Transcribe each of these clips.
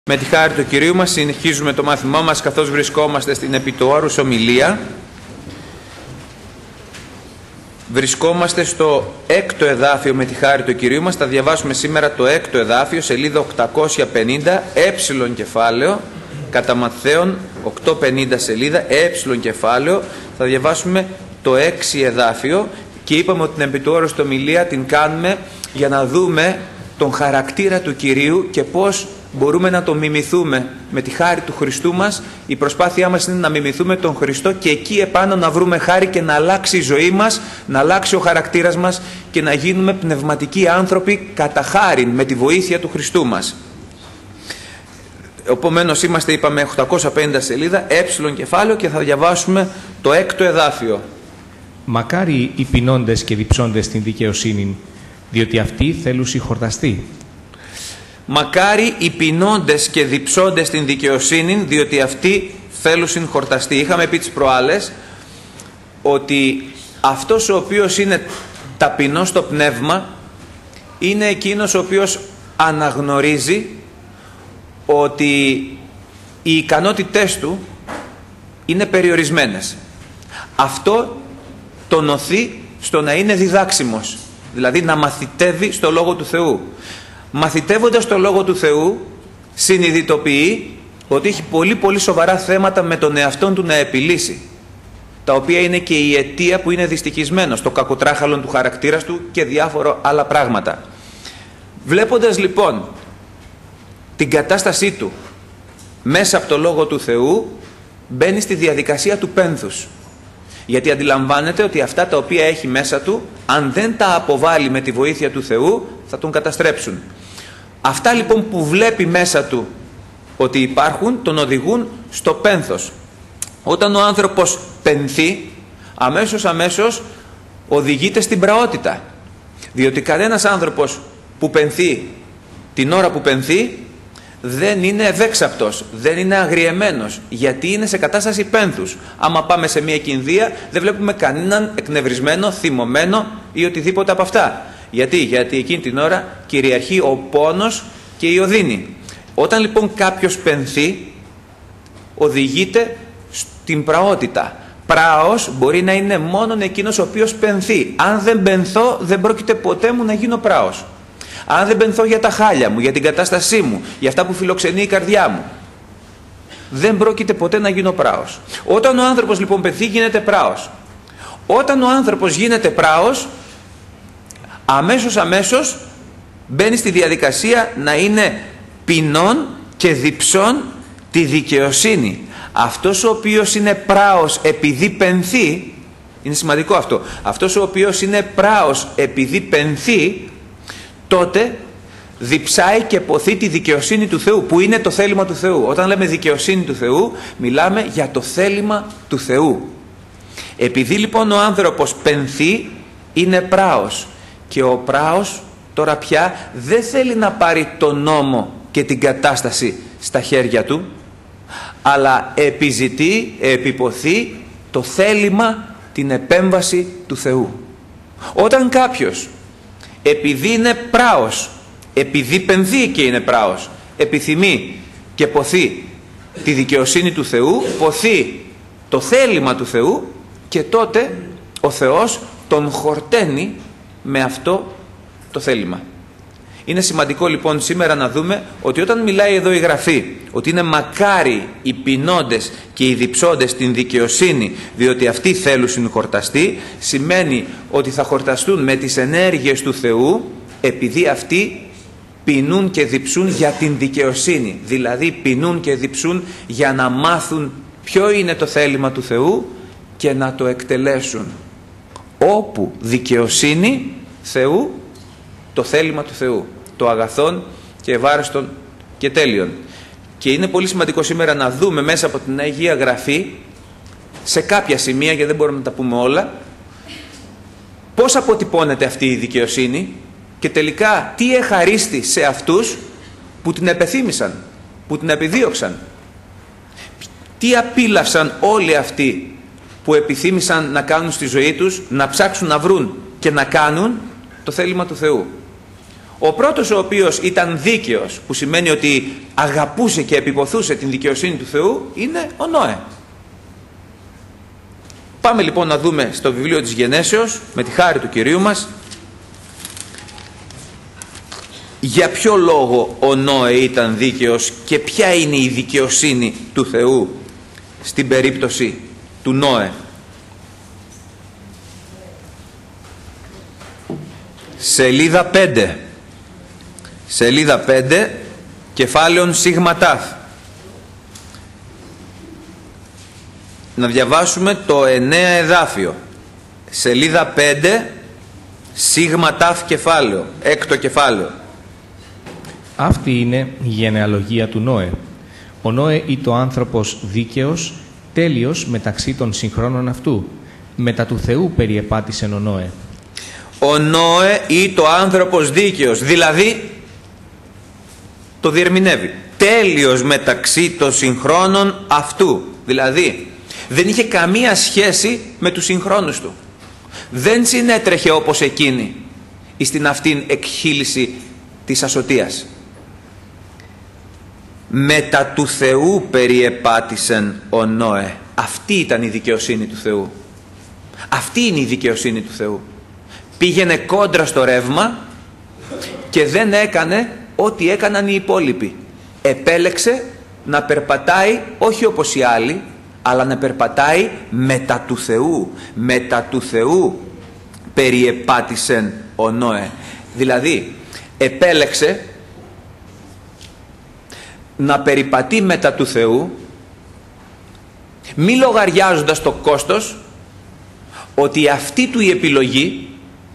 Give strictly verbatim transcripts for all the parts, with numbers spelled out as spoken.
Με τη χάρη του Κυρίου μας συνεχίζουμε το μάθημά μας καθώς βρισκόμαστε στην επί του όρους ομιλία. Βρισκόμαστε στο έκτο εδάφιο με τη χάρη του Κυρίου μας. Θα διαβάσουμε σήμερα το έκτο εδάφιο, σελίδα οκτακόσια πενήντα, ε κεφάλαιο, κατά Ματθαίον οκτακόσια πενήντα σελίδα, ε κεφάλαιο. Θα διαβάσουμε το έξι εδάφιο και είπαμε ότι την επί του όρους ομιλία την κάνουμε για να δούμε τον χαρακτήρα του Κυρίου και πώς μπορούμε να τον μιμηθούμε με τη χάρη του Χριστού μας. Η προσπάθειά μας είναι να μιμηθούμε τον Χριστό και εκεί επάνω να βρούμε χάρη και να αλλάξει η ζωή μας, να αλλάξει ο χαρακτήρας μας και να γίνουμε πνευματικοί άνθρωποι κατά χάριν με τη βοήθεια του Χριστού μας. Επομένως είμαστε, είπαμε, οκτακόσια πενήντα σελίδα, ε κεφάλαιο και θα διαβάσουμε το έκτο εδάφιο. Μακάρι οι πεινώντες και διψώντες στην δικαιοσύνη, διότι αυτοί θέλουν συγχορταστεί. Μακάρι οι πεινώντες και διψώντες στην δικαιοσύνη, διότι αυτοί θέλουν συγχορταστεί. Είχαμε πει τις προάλλες ότι αυτός ο οποίος είναι ταπεινός στο πνεύμα είναι εκείνος ο οποίος αναγνωρίζει ότι οι ικανότητές του είναι περιορισμένες. Αυτό τον οθεί στο να είναι διδάξιμος, δηλαδή να μαθητεύει στο Λόγο του Θεού. Μαθητεύοντας το Λόγο του Θεού συνειδητοποιεί ότι έχει πολύ πολύ σοβαρά θέματα με τον εαυτόν του να επιλύσει, τα οποία είναι και η αιτία που είναι δυστυχισμένος, το κακοτράχαλον του χαρακτήρας του και διάφορα άλλα πράγματα. Βλέποντας λοιπόν την κατάστασή του μέσα από το Λόγο του Θεού, μπαίνει στη διαδικασία του πένθους, γιατί αντιλαμβάνεται ότι αυτά τα οποία έχει μέσα του, αν δεν τα αποβάλει με τη βοήθεια του Θεού, θα τον καταστρέψουν. Αυτά λοιπόν που βλέπει μέσα του ότι υπάρχουν, τον οδηγούν στο πένθος. Όταν ο άνθρωπος πενθεί, αμέσως αμέσως οδηγείται στην πραότητα. Διότι κανένας άνθρωπος που πενθεί την ώρα που πενθεί δεν είναι ευέξαπτος, δεν είναι αγριεμένος, γιατί είναι σε κατάσταση πένθους. Άμα πάμε σε μια κηνδεία δεν βλέπουμε κανέναν εκνευρισμένο, θυμωμένο ή οτιδήποτε από αυτά. Γιατί, γιατί εκείνη την ώρα κυριαρχεί ο πόνος και η οδύνη. Όταν λοιπόν κάποιος πενθεί, οδηγείται στην πραότητα. Πράος μπορεί να είναι μόνον εκείνος ο οποίος πενθεί. Αν δεν πενθώ, δεν πρόκειται ποτέ μου να γίνω πράος. Αν δεν πενθώ για τα χάλια μου, για την κατάστασή μου, για αυτά που φιλοξενεί η καρδιά μου, δεν πρόκειται ποτέ να γίνω πράος. Όταν ο άνθρωπος λοιπόν πενθεί, γίνεται πράος. Όταν ο άνθρωπος γίνεται πράος, αμέσως αμέσως μπαίνει στη διαδικασία να είναι πεινών και διψών τη δικαιοσύνη. Αυτός ο οποίος είναι πράος επειδή πενθεί, είναι σημαντικό αυτό, αυτός ο οποίος είναι πράος επειδή πενθεί, τότε διψάει και ποθεί τη δικαιοσύνη του Θεού, που είναι το θέλημα του Θεού. Όταν λέμε δικαιοσύνη του Θεού, μιλάμε για το θέλημα του Θεού. Επειδή λοιπόν ο άνθρωπος πενθεί, είναι πράος. Και ο πράος τώρα πια δεν θέλει να πάρει τον νόμο και την κατάσταση στα χέρια του, αλλά επιζητεί, επιποθεί το θέλημα, την επέμβαση του Θεού. Όταν κάποιος, επειδή είναι πράος, επειδή πενθεί και είναι πράος, επιθυμεί και ποθεί τη δικαιοσύνη του Θεού, ποθεί το θέλημα του Θεού, και τότε ο Θεός τον χορταίνει με αυτό το θέλημα. Είναι σημαντικό λοιπόν σήμερα να δούμε ότι όταν μιλάει εδώ η Γραφή ότι είναι μακάρι οι πεινώντες και οι διψώντες στην δικαιοσύνη, διότι αυτοί θέλουν χορταστεί, σημαίνει ότι θα χορταστούν με τις ενέργειες του Θεού, επειδή αυτοί πεινούν και διψούν για την δικαιοσύνη. Δηλαδή πεινούν και διψούν για να μάθουν ποιο είναι το θέλημα του Θεού και να το εκτελέσουν. Όπου δικαιοσύνη Θεού, το θέλημα του Θεού, το αγαθόν και ευάρεστον και τέλειον. Και είναι πολύ σημαντικό σήμερα να δούμε μέσα από την Αγία Γραφή, σε κάποια σημεία, γιατί δεν μπορούμε να τα πούμε όλα, πώς αποτυπώνεται αυτή η δικαιοσύνη και τελικά τι εχαρίστη σε αυτούς που την επεθύμησαν, που την επιδίωξαν. Τι απίλαυσαν όλοι αυτοί που επιθύμησαν να κάνουν στη ζωή τους, να ψάξουν να βρουν και να κάνουν το θέλημα του Θεού. Ο πρώτος ο οποίος ήταν δίκαιος, που σημαίνει ότι αγαπούσε και επιποθούσε την δικαιοσύνη του Θεού, είναι ο Νόε. Πάμε λοιπόν να δούμε στο βιβλίο της Γενέσεως, με τη χάρη του Κυρίου μας, για ποιο λόγο ο Νόε ήταν δίκαιος και ποια είναι η δικαιοσύνη του Θεού στην περίπτωση του Νόε. Σελίδα πέντε. Σελίδα πέντε, κεφάλαιον σίγμα τάφ. Να διαβάσουμε το εννέα εδάφιο. Σελίδα πέντε, σίγμα τάφ κεφάλαιο, έκτο κεφάλαιο. Αυτή είναι η γενεαλογία του Νόε. Ο Νόε ήταν ο άνθρωπος δίκαιος, τέλειος μεταξύ των συγχρόνων αυτού. Μετά του Θεού περιεπάτησεν ο Νόε. Ο Νόε ήταν ο άνθρωπος δίκαιος, δηλαδή το διερμηνεύει. Τέλειος μεταξύ των συγχρόνων αυτού. Δηλαδή δεν είχε καμία σχέση με τους συγχρόνους του. Δεν συνέτρεχε όπως εκείνη στην αυτήν εκχύληση της ασωτείας. Μετά του Θεού περιεπάτησεν ο Νόε. Αυτή ήταν η δικαιοσύνη του Θεού. Αυτή είναι η δικαιοσύνη του Θεού. Πήγαινε κόντρα στο ρεύμα και δεν έκανε ό,τι έκαναν οι υπόλοιποι. Επέλεξε να περπατάει όχι όπως οι άλλοι, αλλά να περπατάει μετά του Θεού. Μετά του Θεού περιεπάτησεν ο Νόε. Δηλαδή επέλεξε να περιπατεί μετά του Θεού, μη λογαριάζοντας το κόστος, ότι αυτή του η επιλογή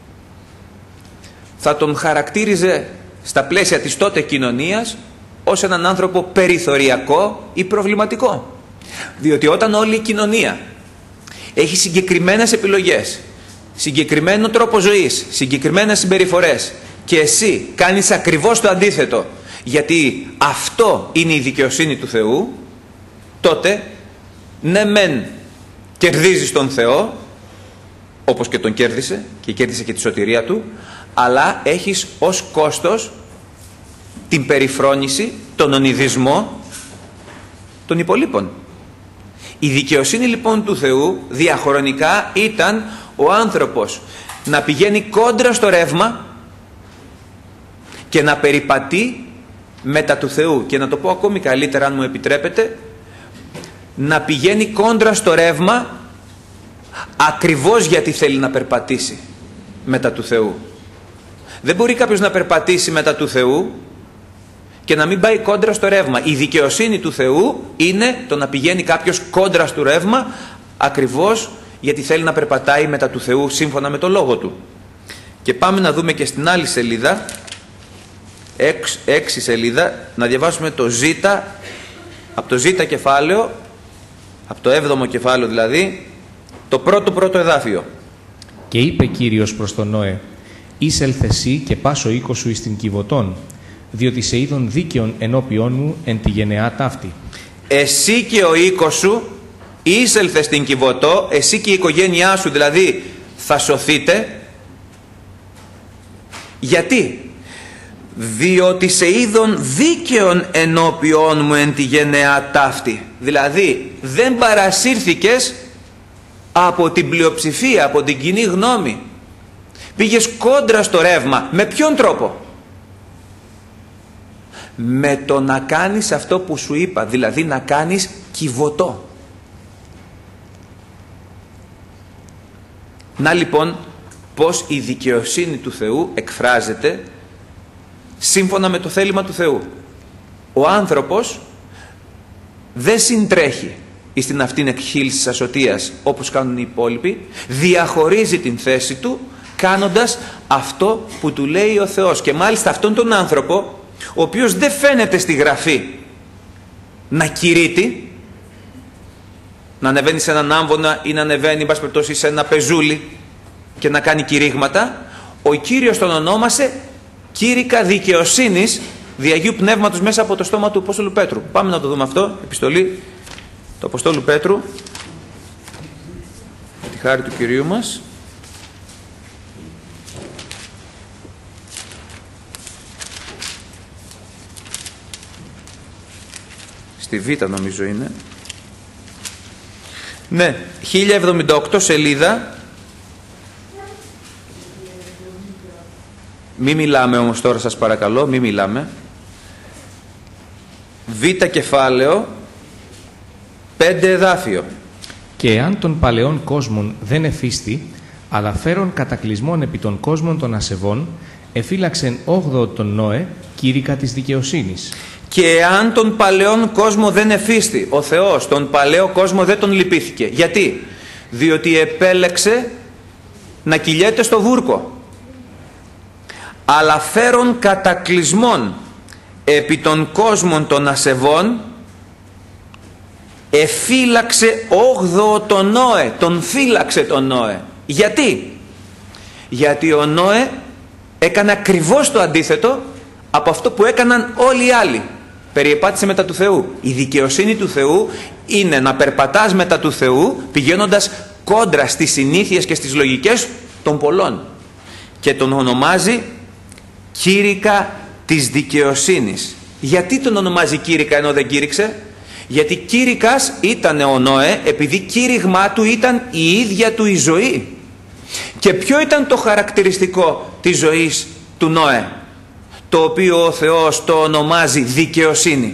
θα τον χαρακτήριζε στα πλαίσια της τότε κοινωνίας ως έναν άνθρωπο περιθωριακό ή προβληματικό. Διότι όταν όλη η κοινωνία έχει συγκεκριμένες επιλογές, συγκεκριμένο τρόπο ζωής, συγκεκριμένες συμπεριφορές και εσύ κάνεις ακριβώς το αντίθετο, γιατί αυτό είναι η δικαιοσύνη του Θεού, τότε ναι μεν κερδίζεις τον Θεό, όπως και τον κέρδισε και κέρδισε και τη σωτηρία του, αλλά έχεις ως κόστος την περιφρόνηση, τον ονειδισμό των υπολείπων. Η δικαιοσύνη λοιπόν του Θεού διαχρονικά ήταν ο άνθρωπος να πηγαίνει κόντρα στο ρεύμα και να περιπατεί μετά του Θεού. Και να το πω ακόμη καλύτερα, αν μου επιτρέπετε, να πηγαίνει κόντρα στο ρεύμα ακριβώς γιατί θέλει να περπατήσει μετά του Θεού. Δεν μπορεί κάποιος να περπατήσει μετά του Θεού και να μην πάει κόντρα στο ρεύμα. Η δικαιοσύνη του Θεού είναι το να πηγαίνει κάποιος κόντρα στο ρεύμα ακριβώς γιατί θέλει να περπατάει μετά του Θεού σύμφωνα με το λόγο του. Και πάμε να δούμε και στην άλλη σελίδα, έξι, έξι σελίδα, να διαβάσουμε το Ζ, από το Ζ κεφάλαιο, από το έβδομο κεφάλαιο δηλαδή, το πρώτο πρώτο εδάφιο. Και είπε Κύριος προς τον Νόε, «Είσελθε εσύ και πας ο οίκος σου εις την Κιβωτών, διότι σε είδον δίκαιον ενώπιόν μου εν τη γενεά ταύτη». Εσύ και ο οίκος σου είσελθε στην Κιβωτό, εσύ και η οικογένειά σου δηλαδή θα σωθείτε. Γιατί? Διότι σε είδον δίκαιον ενώπιόν μου εν τη γενεά ταύτη. Δηλαδή δεν παρασύρθηκες από την πλειοψηφία, από την κοινή γνώμη. Πήγες κόντρα στο ρεύμα. Με ποιον τρόπο? Με το να κάνεις αυτό που σου είπα, δηλαδή να κάνεις κιβωτό. Να λοιπόν πως η δικαιοσύνη του Θεού εκφράζεται σύμφωνα με το θέλημα του Θεού. Ο άνθρωπος δεν συντρέχει στην αυτήν εκχύληση της ασωτείας όπως κάνουν οι υπόλοιποι, διαχωρίζει την θέση του κάνοντας αυτό που του λέει ο Θεός. Και μάλιστα αυτόν τον άνθρωπο, ο οποίος δεν φαίνεται στη Γραφή να κηρύττει, να ανεβαίνει σε έναν άμβονα ή να ανεβαίνει μπας περιπτώσει σε ένα πεζούλι και να κάνει κηρύγματα, ο Κύριος τον ονόμασε κήρυκα δικαιοσύνης δι' Αγίου Πνεύματος μέσα από το στόμα του Απόστολου Πέτρου. Πάμε να το δούμε αυτό, επιστολή του Αποστόλου Πέτρου, με τη χάρη του Κυρίου μας. στη Β νομίζω είναι. Ναι, χίλια εβδομήντα οκτώ σελίδα. Μη μιλάμε όμως τώρα, σας παρακαλώ, μη μιλάμε. Β κεφάλαιο, πέντε εδάφιο. Και εάν των παλαιών κόσμων δεν εφίστη, αλλά φέρον κατακλυσμών επί των κόσμων των ασεβών, εφύλαξεν όγδοο τον Νόε, κήρυκα της δικαιοσύνης. Και εάν τον παλαιόν κόσμο δεν εφίστη, ο Θεός τον παλαιό κόσμο δεν τον λυπήθηκε. Γιατί? Διότι επέλεξε να κυλιέται στο βούρκο. Αλλά φέρον κατακλυσμών επί των κόσμων των ασεβών, εφύλαξε όγδοο τον Νόε, τον φύλαξε τον Νόε. Γιατί? Γιατί ο Νόε έκανε ακριβώς το αντίθετο από αυτό που έκαναν όλοι οι άλλοι. Περιεπάτησε μετά του Θεού. Η δικαιοσύνη του Θεού είναι να περπατάς μετά του Θεού πηγαίνοντας κόντρα στις συνήθειες και στις λογικές των πολλών. Και τον ονομάζει κήρυκα της δικαιοσύνης. Γιατί τον ονομάζει κήρυκα ενώ δεν κήρυξε? Γιατί κήρυκας ήταν ο Νόε επειδή κήρυγμά του ήταν η ίδια του η ζωή. Και ποιο ήταν το χαρακτηριστικό της ζωής του Νόε, το οποίο ο Θεός το ονομάζει δικαιοσύνη?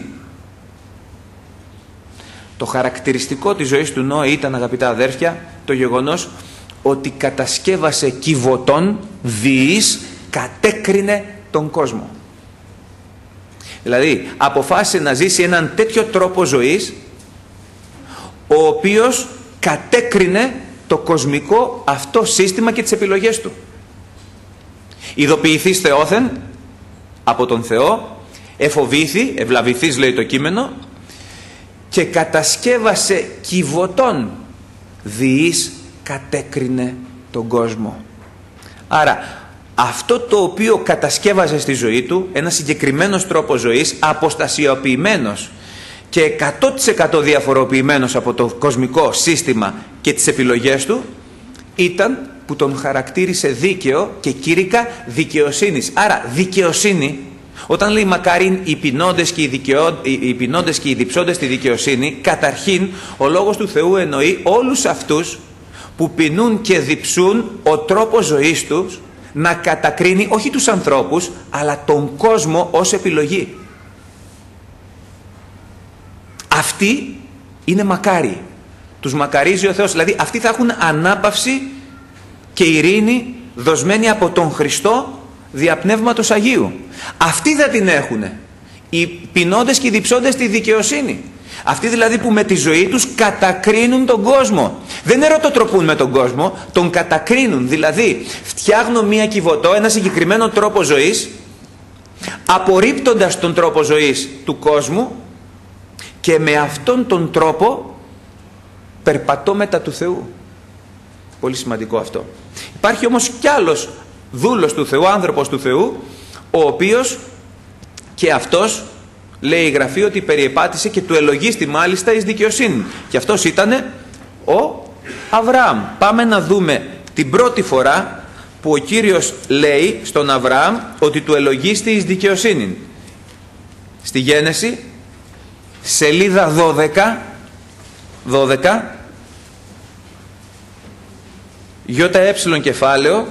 Το χαρακτηριστικό της ζωής του Νόε ήταν, αγαπητά αδέρφια, το γεγονός ότι κατασκεύασε κιβωτών διείς, κατέκρινε τον κόσμο. Δηλαδή αποφάσισε να ζήσει έναν τέτοιο τρόπο ζωής ο οποίος κατέκρινε το κοσμικό αυτό σύστημα και τις επιλογές του. Ειδοποιηθείς Θεόθεν από τον Θεό, εφοβήθη, ευλαβηθείς λέει το κείμενο, και κατασκεύασε κιβωτών διείς, κατέκρινε τον κόσμο. Άρα αυτό το οποίο κατασκεύαζε στη ζωή του, ένα συγκεκριμένος τρόπος ζωής, αποστασιοποιημένος και εκατό τοις εκατό διαφοροποιημένος από το κοσμικό σύστημα και τις επιλογές του, ήταν που τον χαρακτήρισε δίκαιο και κήρυκα δικαιοσύνης. Άρα δικαιοσύνη, όταν λέει μακάριν οι ποινώντες και οι, δικαιώ, οι, ποινώντες και οι διψώντες στη δικαιοσύνη, καταρχήν ο λόγος του Θεού εννοεί όλους αυτούς που ποινούν και διψούν ο τρόπος ζωής τους να κατακρίνει όχι τους ανθρώπους αλλά τον κόσμο ως επιλογή. Αυτοί είναι μακάριοι. Τους μακαρίζει ο Θεός. Δηλαδή αυτοί θα έχουν ανάπαυση και ειρήνη δοσμένη από τον Χριστό δια Πνεύματος Αγίου. Αυτοί θα την έχουν. Οι ποινώντες και οι διψώντες στη δικαιοσύνη. Αυτοί δηλαδή που με τη ζωή τους κατακρίνουν τον κόσμο. Δεν ερωτοτροπούν με τον κόσμο, τον κατακρίνουν. Δηλαδή φτιάχνουν μία κιβωτό, ένα συγκεκριμένο τρόπο ζωής, απορρίπτοντας τον τρόπο ζωής του κόσμου, και με αυτόν τον τρόπο περπατώ μετά του Θεού. Πολύ σημαντικό αυτό. Υπάρχει όμως κι άλλος δούλος του Θεού, άνθρωπος του Θεού, ο οποίος και αυτός, λέει η Γραφή, ότι περιεπάτησε και του ελογίστη μάλιστα εις δικαιοσύνη. Και αυτός ήτανε ο Αβραάμ. Πάμε να δούμε την πρώτη φορά που ο Κύριος λέει στον Αβραάμ ότι του ελογίστη εις δικαιοσύνη. Στη Γένεση, σελίδα δώδεκα, δώδεκα, ΙΕ κεφάλαιο,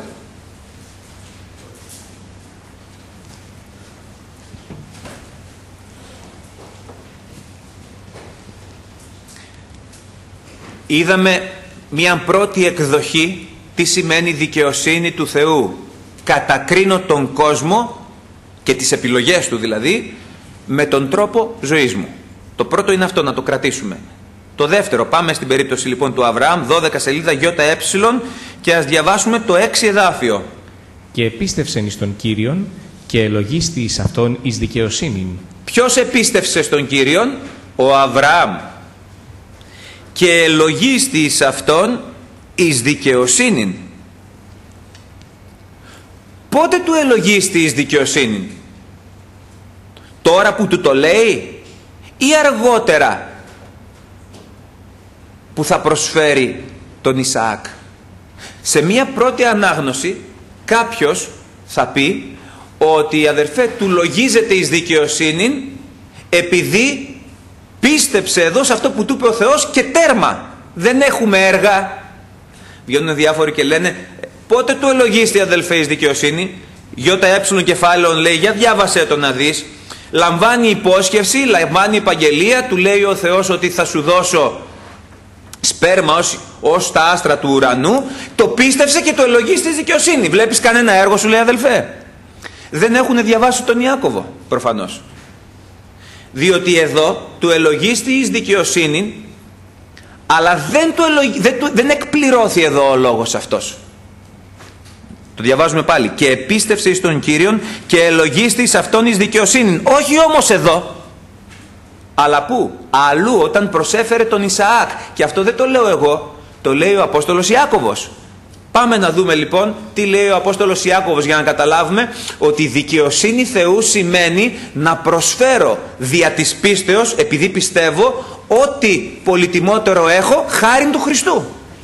είδαμε μια πρώτη εκδοχή τι σημαίνει δικαιοσύνη του Θεού. Κατακρίνω τον κόσμο και τις επιλογές του δηλαδή με τον τρόπο ζωής μου. Το πρώτο είναι αυτό, να το κρατήσουμε. Το δεύτερο, πάμε στην περίπτωση λοιπόν του Αβραάμ, δώδεκα σελίδα ΙΕ, και ας διαβάσουμε το έξι εδάφιο. Και επίστευσεν εις τον Κύριον και ελογίστη εις αυτόν εις δικαιοσύνην. Ποιος επίστευσε στον Κύριον? Ο Αβραάμ. Και ελογίστη εις αυτόν εις δικαιοσύνην. Πότε του ελογίστη εις δικαιοσύνην? Τώρα που του το λέει ή αργότερα που θα προσφέρει τον Ισαάκ? Σε μία πρώτη ανάγνωση κάποιος θα πει ότι, αδερφέ, του λογίζεται εις δικαιοσύνην επειδή Πίστεψε εδώ σε αυτό που του είπε ο Θεός και τέρμα. Δεν έχουμε έργα. Βγαίνουν διάφοροι και λένε, πότε του ελογίστη αδελφέ εις δικαιοσύνη? ΙΕ κεφάλαιον λέει, για διάβασέ το να δεις. Λαμβάνει υπόσχευση, λαμβάνει επαγγελία, του λέει ο Θεός ότι θα σου δώσω σπέρμα ως, ως τα άστρα του ουρανού. Το πίστεψε και το ελογίστη εις δικαιοσύνη. Βλέπεις κανένα έργο, σου λέει αδελφέ? Δεν έχουν διαβάσει τον Ιάκωβο προφανώς. Διότι εδώ του ελογίστη εις δικαιοσύνη, αλλά δεν, του ελογ... δεν, του... δεν εκπληρώθη εδώ ο λόγος αυτός. Το διαβάζουμε πάλι. Και επίστευσε εις τον Κύριον και ελογίστη εις αυτόν εις δικαιοσύνη. Όχι όμως εδώ. Αλλά πού? Αλλού, όταν προσέφερε τον Ισαάκ. Και αυτό δεν το λέω εγώ. Το λέει ο Απόστολος Ιάκωβος. Πάμε να δούμε λοιπόν τι λέει ο Απόστολος Ιάκωβος, για να καταλάβουμε ότι η δικαιοσύνη Θεού σημαίνει να προσφέρω δια της πίστεως, επειδή πιστεύω, ό,τι πολυτιμότερο έχω χάριν του Χριστού.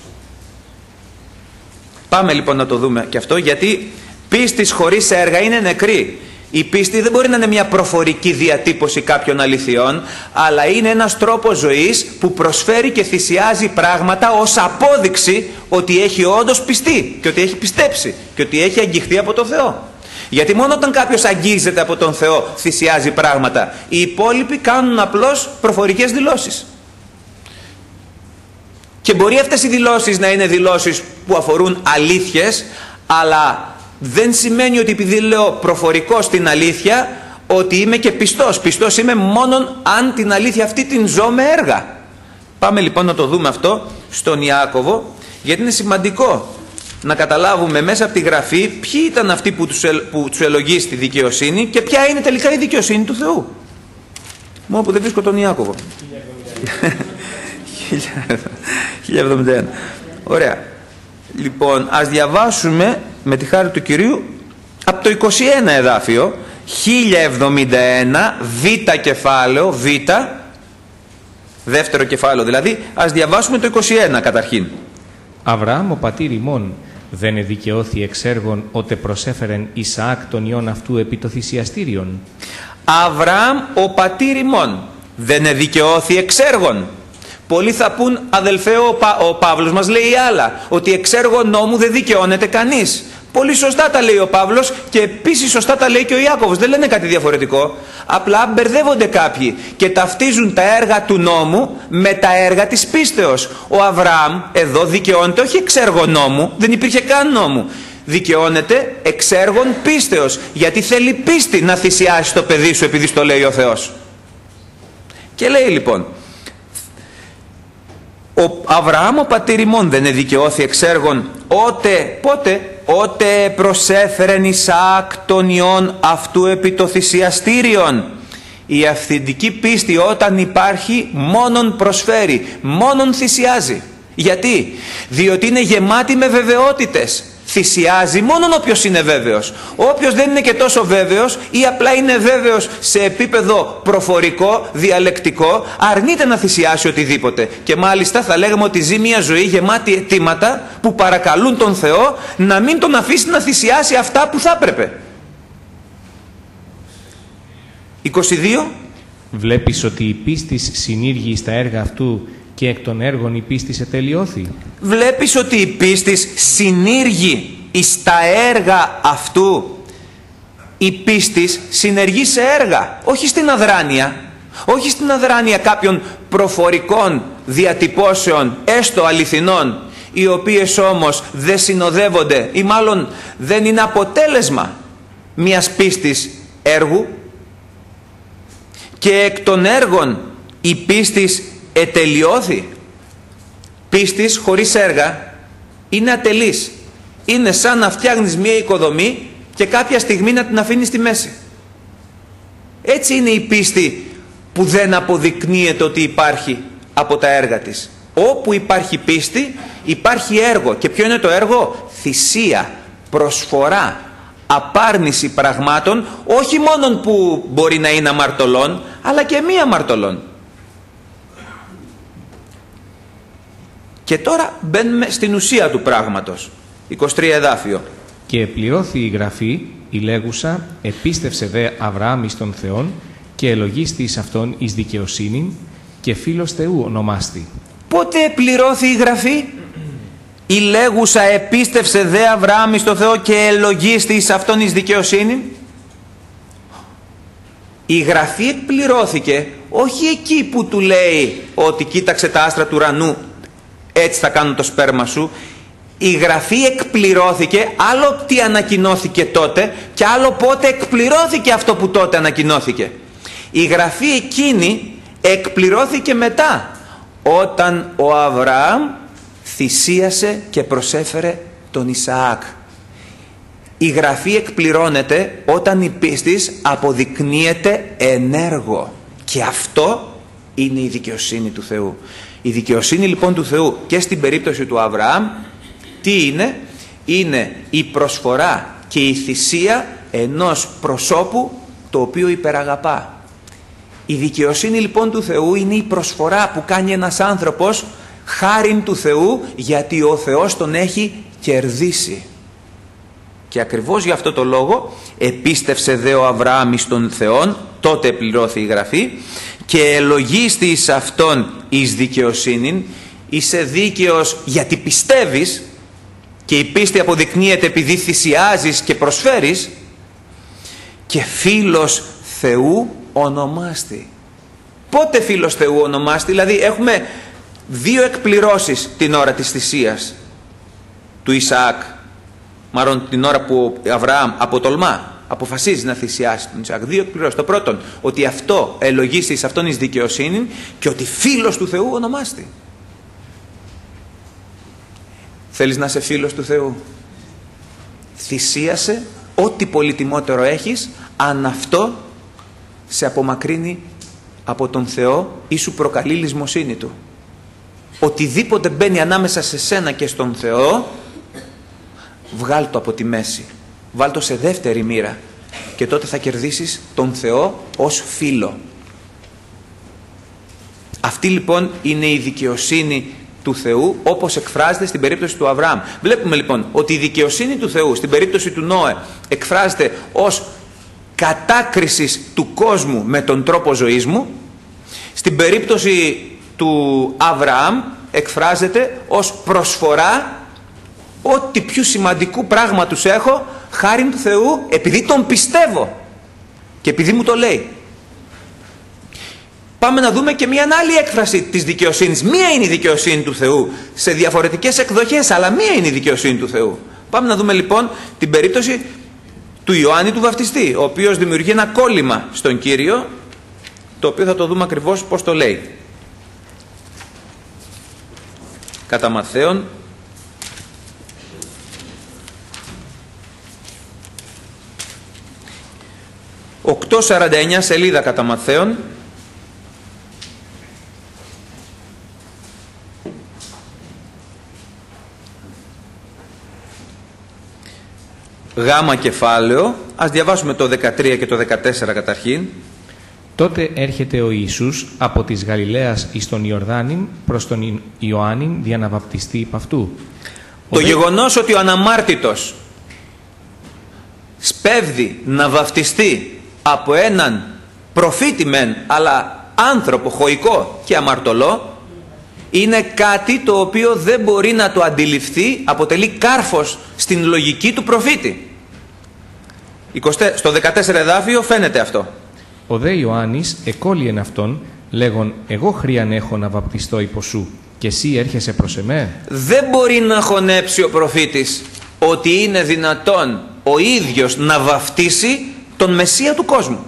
Πάμε λοιπόν να το δούμε και αυτό, γιατί πίστης χωρίς έργα είναι νεκρή. Η πίστη δεν μπορεί να είναι μια προφορική διατύπωση κάποιων αληθιών, αλλά είναι ένας τρόπος ζωής που προσφέρει και θυσιάζει πράγματα ως απόδειξη ότι έχει όντως πιστεί και ότι έχει πιστέψει και ότι έχει αγγιχθεί από τον Θεό. Γιατί μόνο όταν κάποιος αγγίζεται από τον Θεό θυσιάζει πράγματα. Οι υπόλοιποι κάνουν απλώς προφορικές δηλώσεις. Και μπορεί αυτές οι δηλώσεις να είναι δηλώσεις που αφορούν αλήθειες, αλλά δεν σημαίνει ότι επειδή λέω προφορικό στην αλήθεια ότι είμαι και πιστός. Πιστός είμαι μόνον αν την αλήθεια αυτή την ζω με έργα. Πάμε λοιπόν να το δούμε αυτό στον Ιάκωβο, γιατί είναι σημαντικό να καταλάβουμε μέσα από τη Γραφή ποιοι ήταν αυτοί που τους, ελ, που τους ελογίσει τη δικαιοσύνη και ποια είναι τελικά η δικαιοσύνη του Θεού. Μόνο που δεν βρίσκω τον Ιάκωβο. χίλια εβδομήντα ένα. Ωραία. Λοιπόν, ας διαβάσουμε με τη χάρη του Κυρίου από το είκοσι ένα εδάφιο, χίλια εβδομήντα ένα, β κεφάλαιο, β, δεύτερο κεφάλαιο δηλαδή. Ας διαβάσουμε το είκοσι ένα καταρχήν. Αβραάμ ο πατήρ ημών δεν εδικαιώθη εξ έργων ότε προσέφερεν Ισαάκ τον ιόν αυτού επί το θυσιαστήριον. Αβραάμ ο πατήρ ημών δεν εδικαιώθη εξ έργων. Πολλοί θα πούν, αδελφέ, ο, Πα, ο Παύλος μας λέει άλλα, ότι εξ έργων νόμου δεν δικαιώνεται κανείς. Πολύ σωστά τα λέει ο Παύλος και επίσης σωστά τα λέει και ο Ιάκωβος. Δεν λένε κάτι διαφορετικό. Απλά μπερδεύονται κάποιοι και ταυτίζουν τα έργα του νόμου με τα έργα της πίστεως. Ο Αβραάμ εδώ δικαιώνεται όχι εξ έργων νόμου, δεν υπήρχε καν νόμου. Δικαιώνεται εξ έργων πίστεως, γιατί θέλει πίστη να θυσιάσει το παιδί σου επειδή στο λέει ο Θεός. Και λέει λοιπόν, ο Αβραάμ ο πατήρ ημών δεν εδικαιώθη εξ έργων ότε, πότε, ότε προσέφερεν Ισαάκ τον ιόν αυτού επί το θυσιαστήριον. Η αυθεντική πίστη όταν υπάρχει μόνον προσφέρει, μόνον θυσιάζει. Γιατί? Διότι είναι γεμάτη με βεβαιότητες. Θυσιάζει μόνον όποιος είναι βέβαιος. Όποιος δεν είναι και τόσο βέβαιος ή απλά είναι βέβαιος σε επίπεδο προφορικό, διαλεκτικό, αρνείται να θυσιάσει οτιδήποτε. Και μάλιστα θα λέγαμε ότι ζει μια ζωή γεμάτη αιτήματα που παρακαλούν τον Θεό να μην τον αφήσει να θυσιάσει αυτά που θα έπρεπε. είκοσι δύο. Βλέπεις ότι η πίστης συνήργει στα έργα αυτού και εκ των έργων η πίστης ετελειώθη. Βλέπεις ότι η πίστης συνήργει εις τα έργα αυτού. Η πίστης συνεργεί σε έργα, όχι στην αδράνεια. Όχι στην αδράνεια κάποιων προφορικών διατυπώσεων, έστω αληθινών, οι οποίες όμως δεν συνοδεύονται ή μάλλον δεν είναι αποτέλεσμα μιας πίστης έργου. Και εκ των έργων η πίστης ετελειώθη. Πίστης χωρίς έργα είναι ατελής. Είναι σαν να φτιάχνεις μια οικοδομή και κάποια στιγμή να την αφήνεις στη μέση. Έτσι είναι η πίστη που δεν αποδεικνύεται ότι υπάρχει από τα έργα της. Όπου υπάρχει πίστη υπάρχει έργο. Και ποιο είναι το έργο? Θυσία, προσφορά, απάρνηση πραγμάτων, όχι μόνο που μπορεί να είναι αμαρτωλών, αλλά και μη αμαρτωλών. Και τώρα μπαίνουμε στην ουσία του πράγματος. είκοσι τρία εδάφιο. Και πληρώθη η γραφή, η λέγουσα, επίστευσε δε Αβραάμ εις τον Θεόν και ελογίστη εις αυτόν εις δικαιοσύνην και φίλος Θεού ονομάστη. Πότε πληρώθη η Γραφή? Η λέγουσα επίστευσε δε Αβραάμ εις το Θεό και ελογίστη εις αυτόν εις δικαιοσύνη. Η Γραφή εκπληρώθηκε όχι εκεί που του λέει ότι κοίταξε τα άστρα του ουρανού, έτσι θα κάνω το σπέρμα σου. Η Γραφή εκπληρώθηκε, άλλο τι ανακοινώθηκε τότε και άλλο πότε εκπληρώθηκε αυτό που τότε ανακοινώθηκε. Η Γραφή εκείνη εκπληρώθηκε μετά, όταν ο Αβραάμ θυσίασε και προσέφερε τον Ισαάκ. Η Γραφή εκπληρώνεται όταν η πίστης αποδεικνύεται ενέργο. Και αυτό είναι η δικαιοσύνη του Θεού. Η δικαιοσύνη λοιπόν του Θεού και στην περίπτωση του Αβραάμ, τι είναι? Είναι η προσφορά και η θυσία ενός προσώπου το οποίο υπεραγαπά. Η δικαιοσύνη λοιπόν του Θεού είναι η προσφορά που κάνει ένας άνθρωπος χάριν του Θεού, γιατί ο Θεός τον έχει κερδίσει. Και ακριβώς για αυτό το λόγο επίστευσε δε ο Αβραάμ εις τον Θεόν, τότε πληρώθη η Γραφή, και ελογίστη εις αυτόν εις δικαιοσύνην. Είσαι δίκαιος γιατί πιστεύεις, και η πίστη αποδεικνύεται επειδή θυσιάζεις και προσφέρεις, και φίλος Θεού ονομάστη. Πότε φίλος Θεού ονομάστη? Δηλαδή έχουμε δύο εκπληρώσεις την ώρα της θυσίας του Ισαάκ. Μάλλον την ώρα που ο Αβραάμ αποτολμά, αποφασίζει να θυσιάσει τον Ισαάκ. Δύο εκπληρώσεις. Το πρώτον, ότι αυτό ελογίστη σε αυτόν εις δικαιοσύνη, και ότι φίλος του Θεού ονομάστη. Θέλεις να είσαι φίλος του Θεού? Θυσίασε ό,τι πολυτιμότερο έχεις, αν αυτό σε απομακρύνει από τον Θεό ή σου προκαλεί λησμοσύνη Του. Οτιδήποτε μπαίνει ανάμεσα σε σένα και στον Θεό, βγάλ' το από τη μέση. Βάλ' το σε δεύτερη μοίρα. Και τότε θα κερδίσεις τον Θεό ως φίλο. Αυτή λοιπόν είναι η δικαιοσύνη του Θεού, όπως εκφράζεται στην περίπτωση του Αβραάμ. Βλέπουμε λοιπόν ότι η δικαιοσύνη του Θεού στην περίπτωση του Νόε εκφράζεται ως κατάκρισης του κόσμου με τον τρόπο ζωής μου. Στην περίπτωση του Αβραάμ εκφράζεται ως προσφορά, ό,τι πιο σημαντικού πράγμα τους έχω χάριν του Θεού, επειδή τον πιστεύω και επειδή μου το λέει. Πάμε να δούμε και μια άλλη έκφραση της δικαιοσύνης. Μία είναι η δικαιοσύνη του Θεού σε διαφορετικές εκδοχές, αλλά μία είναι η δικαιοσύνη του Θεού. Πάμε να δούμε λοιπόν την περίπτωση του Ιωάννη του Βαπτιστή, ο οποίος δημιουργεί ένα κόλλημα στον Κύριο, το οποίο θα το δούμε ακριβώς πώς το λέει. Κατά Ματθαίον οκτακόσια σαράντα εννιά σελίδα κατά Ματθαίον, γάμα κεφάλαιο. Ας διαβάσουμε το δεκατρία και το δεκατέσσερα καταρχήν. Τότε έρχεται ο Ιησούς από της Γαλιλαίας εις τον Ιορδάνην προς τον Ιωάννην για να βαπτιστεί υπ' αυτού. Το ο γεγονός ότι ο αναμάρτητος σπέβδει να βαπτιστεί από έναν προφήτη μεν, αλλά άνθρωπο χωικό και αμαρτωλό, είναι κάτι το οποίο δεν μπορεί να το αντιληφθεί, αποτελεί κάρφος στην λογική του προφήτη. Στο δεκατέσσερα εδάφιο φαίνεται αυτό. Ο δε Ιωάννης εκόλυεν αυτόν, λέγον, εγώ χρίαν έχω να βαπτιστώ υπό σου, και εσύ έρχεσαι προς εμέ. Δεν μπορεί να χωνέψει ο προφήτης ότι είναι δυνατόν ο ίδιος να βαφτίσει τον Μεσσία του κόσμου.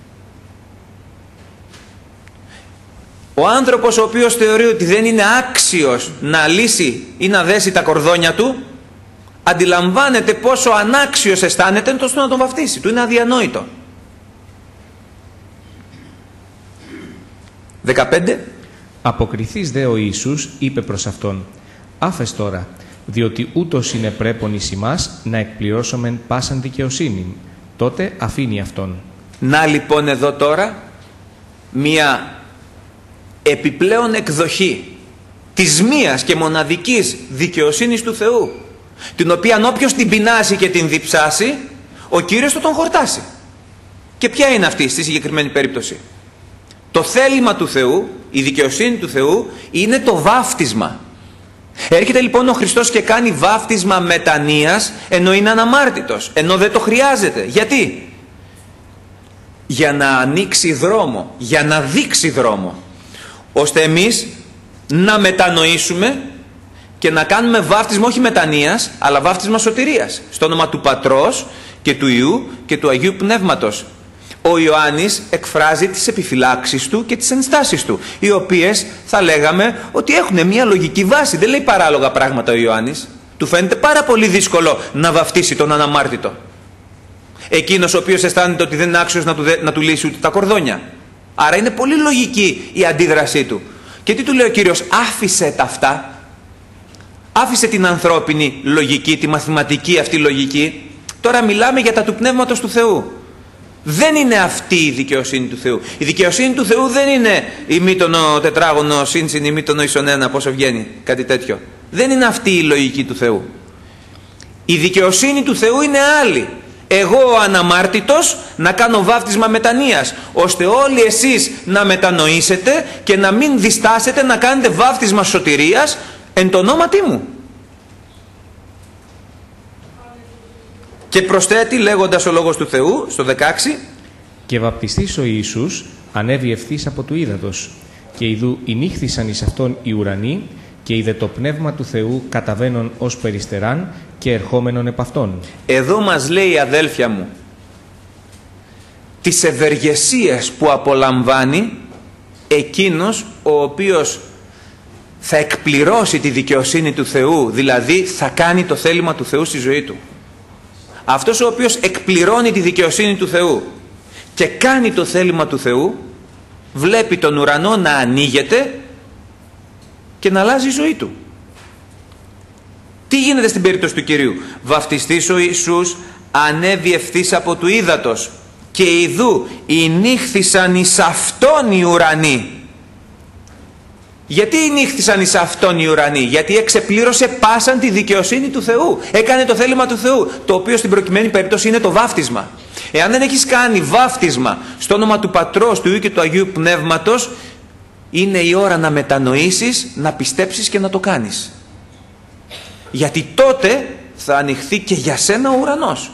Ο άνθρωπος ο οποίος θεωρεί ότι δεν είναι άξιος να λύσει ή να δέσει τα κορδόνια του, αντιλαμβάνεται πόσο ανάξιος αισθάνεται τόσο να τον βαφτίσει. Του είναι αδιανόητο. δεκαπέντε. Αποκριθείς δε ο Ιησούς είπε προς αυτόν, άφες τώρα, διότι ούτως είναι πρέπον εις ημάς να εκπληρώσομεν πάσαν δικαιοσύνην. Τότε αφήνει αυτόν. Να λοιπόν εδώ τώρα μία επιπλέον εκδοχή της μίας και μοναδικής δικαιοσύνης του Θεού, την οποία όποιος την πεινάσει και την διψάσει, ο Κύριος θα τον χορτάσει. Και ποια είναι αυτή στη συγκεκριμένη περίπτωση? Το θέλημα του Θεού Η δικαιοσύνη του Θεού είναι το βάφτισμα. Έρχεται λοιπόν ο Χριστός και κάνει βάφτισμα μετανοίας, ενώ είναι αναμάρτητος, ενώ δεν το χρειάζεται. Γιατί? Για να ανοίξει δρόμο, για να δείξει δρόμο, ώστε εμείς να μετανοήσουμε και να κάνουμε βάφτισμα όχι μετανοίας, αλλά βάφτισμα σωτηρίας, στο όνομα του Πατρός και του Υιού και του Αγίου Πνεύματος. Ο Ιωάννης εκφράζει τις επιφυλάξεις του και τις ενστάσεις του, οι οποίες θα λέγαμε ότι έχουν μια λογική βάση. Δεν λέει παράλογα πράγματα ο Ιωάννης. Του φαίνεται πάρα πολύ δύσκολο να βαφτίσει τον αναμάρτητο, εκείνος ο οποίος αισθάνεται ότι δεν είναι άξιος να του, δε, να του λύσει ούτε τα κορδόνια. Άρα είναι πολύ λογική η αντίδρασή του. Και τι του λέει ο Κύριος? Άφησε τα αυτά. Άφησε την ανθρώπινη λογική, τη μαθηματική αυτή λογική. Τώρα μιλάμε για τα του Πνεύματος του Θεού. Δεν είναι αυτή η δικαιοσύνη του Θεού. Η δικαιοσύνη του Θεού δεν είναι ημίτονο τετράγωνο συν συν ημίτονο ίσον ένα, πόσο βγαίνει, κάτι τέτοιο. Δεν είναι αυτή η λογική του Θεού. Η δικαιοσύνη του Θεού είναι άλλη. Εγώ ο αναμάρτητος να κάνω βάφτισμα μετανοίας, ώστε όλοι εσείς να μετανοήσετε και να μην διστάσετε να κάνετε βάφτισμα σωτηρίας εν το ονόματί μου. Και προσθέτει λέγοντας ο Λόγος του Θεού στο δεκαέξι, «Και βαπτιστής ο Ιησούς ανέβη ευθύς από του ύδατος, και ιδού ηνύχθησαν εις αυτόν οι ουρανοί, και είδε το Πνεύμα του Θεού καταβαίνον ως περιστεράν και ερχόμενον επ' αυτόν». Εδώ μας λέει, αδέλφια μου, τις ευεργεσίες που απολαμβάνει εκείνος ο οποίος θα εκπληρώσει τη δικαιοσύνη του Θεού, δηλαδή θα κάνει το θέλημα του Θεού στη ζωή του. Αυτός ο οποίος εκπληρώνει τη δικαιοσύνη του Θεού και κάνει το θέλημα του Θεού, βλέπει τον ουρανό να ανοίγεται και να αλλάζει η ζωή του. Τι γίνεται στην περίπτωση του Κυρίου? Βαφτιστής ο Ιησούς ανέβη ευθύς από του ύδατος, και ιδού ηνύχθησαν εις αυτόν οι ουρανοί. Γιατί ηνύχθησαν εις αυτόν οι ουρανοί? Γιατί εξεπλήρωσε πάσαν τη δικαιοσύνη του Θεού. Έκανε το θέλημα του Θεού, το οποίο στην προκειμένη περίπτωση είναι το βάφτισμα. Εάν δεν έχεις κάνει βάφτισμα στο όνομα του Πατρός, του Υιού και του Αγίου Πνεύματος, είναι η ώρα να μετανοήσεις, να πιστέψεις και να το κάνεις. Γιατί τότε θα ανοιχθεί και για σένα ο ουρανός.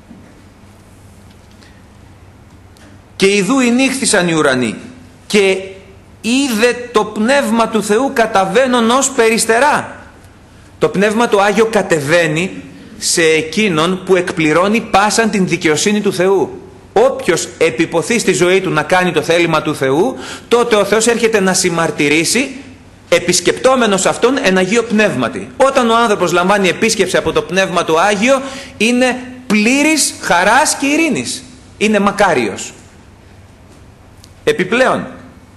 Και ιδού ηνύχθησαν οι ουρανοί, και είδε το Πνεύμα του Θεού καταβαίνον ως περιστερά. Το Πνεύμα το Άγιο κατεβαίνει σε εκείνον που εκπληρώνει πάσαν την δικαιοσύνη του Θεού. Όποιος επιποθεί στη ζωή του να κάνει το θέλημα του Θεού, τότε ο Θεός έρχεται να συμμαρτυρήσει, επισκεπτόμενος αυτόν εν Αγίο Πνεύματι. Όταν ο άνθρωπος λαμβάνει επίσκεψη από το Πνεύμα το Άγιο, είναι πλήρης χαράς και ειρήνης. Είναι μακάριος. Επιπλέον,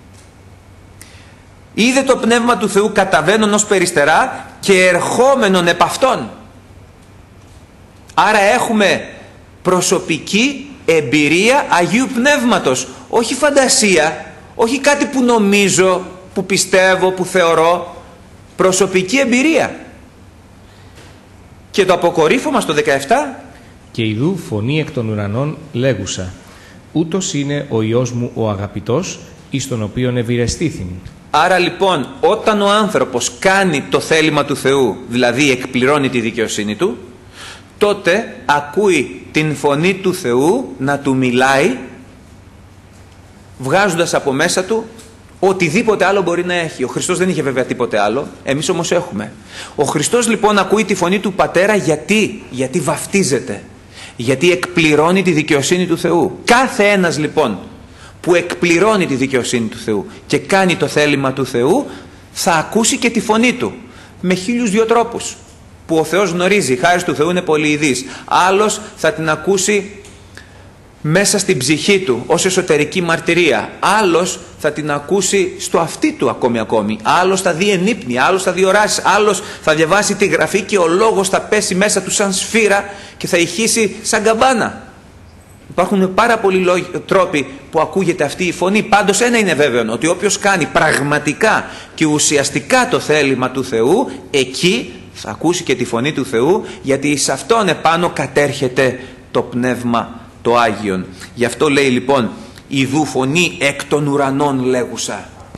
είδε το Πνεύμα του Θεού καταβαίνον ως περιστερά και ερχόμενον επ' αυτόν. Άρα έχουμε προσωπική εμπειρία Αγίου Πνεύματος. Όχι φαντασία, όχι κάτι που νομίζω, που πιστεύω, που θεωρώ. Προσωπική εμπειρία. Και το αποκορύφωμα στο δεκαεπτά. «Και ιδού φωνή εκ των ουρανών λέγουσα, ούτως είναι ο Υιός μου ο αγαπητός, εις τον οποίον ευηρεστήθην». Άρα λοιπόν, όταν ο άνθρωπος κάνει το θέλημα του Θεού, δηλαδή εκπληρώνει τη δικαιοσύνη του, τότε ακούει την φωνή του Θεού να του μιλάει, βγάζοντας από μέσα του οτιδήποτε άλλο μπορεί να έχει. Ο Χριστός δεν είχε βέβαια τίποτε άλλο, εμείς όμως έχουμε. Ο Χριστός λοιπόν ακούει τη φωνή του Πατέρα γιατί, γιατί βαφτίζεται, γιατί εκπληρώνει τη δικαιοσύνη του Θεού. Κάθε ένας λοιπόν που εκπληρώνει τη δικαιοσύνη του Θεού και κάνει το θέλημα του Θεού, θα ακούσει και τη φωνή του με χίλιους δυο τρόπους που ο Θεός γνωρίζει. Η χάρις του Θεού είναι πολυειδής. Άλλος θα την ακούσει μέσα στην ψυχή του ως εσωτερική μαρτυρία. Άλλος θα την ακούσει στο αυτί του ακόμη ακόμη. Άλλος θα δει ενύπνη, άλλος θα δει οράσεις, άλλος θα διαβάσει τη γραφή και ο λόγος θα πέσει μέσα του σαν σφύρα και θα ηχήσει σαν καμπάνα. Υπάρχουν πάρα πολλοί τρόποι που ακούγεται αυτή η φωνή. Πάντως ένα είναι βέβαιο, ότι όποιος κάνει πραγματικά και ουσιαστικά το θέλημα του Θεού, εκεί θα ακούσει και τη φωνή του Θεού, γιατί σε αυτόν επάνω κατέρχεται το Πνεύμα το Άγιον. Γι' αυτό λέει λοιπόν, ιδού φωνή εκ των ουρανών λέγουσα.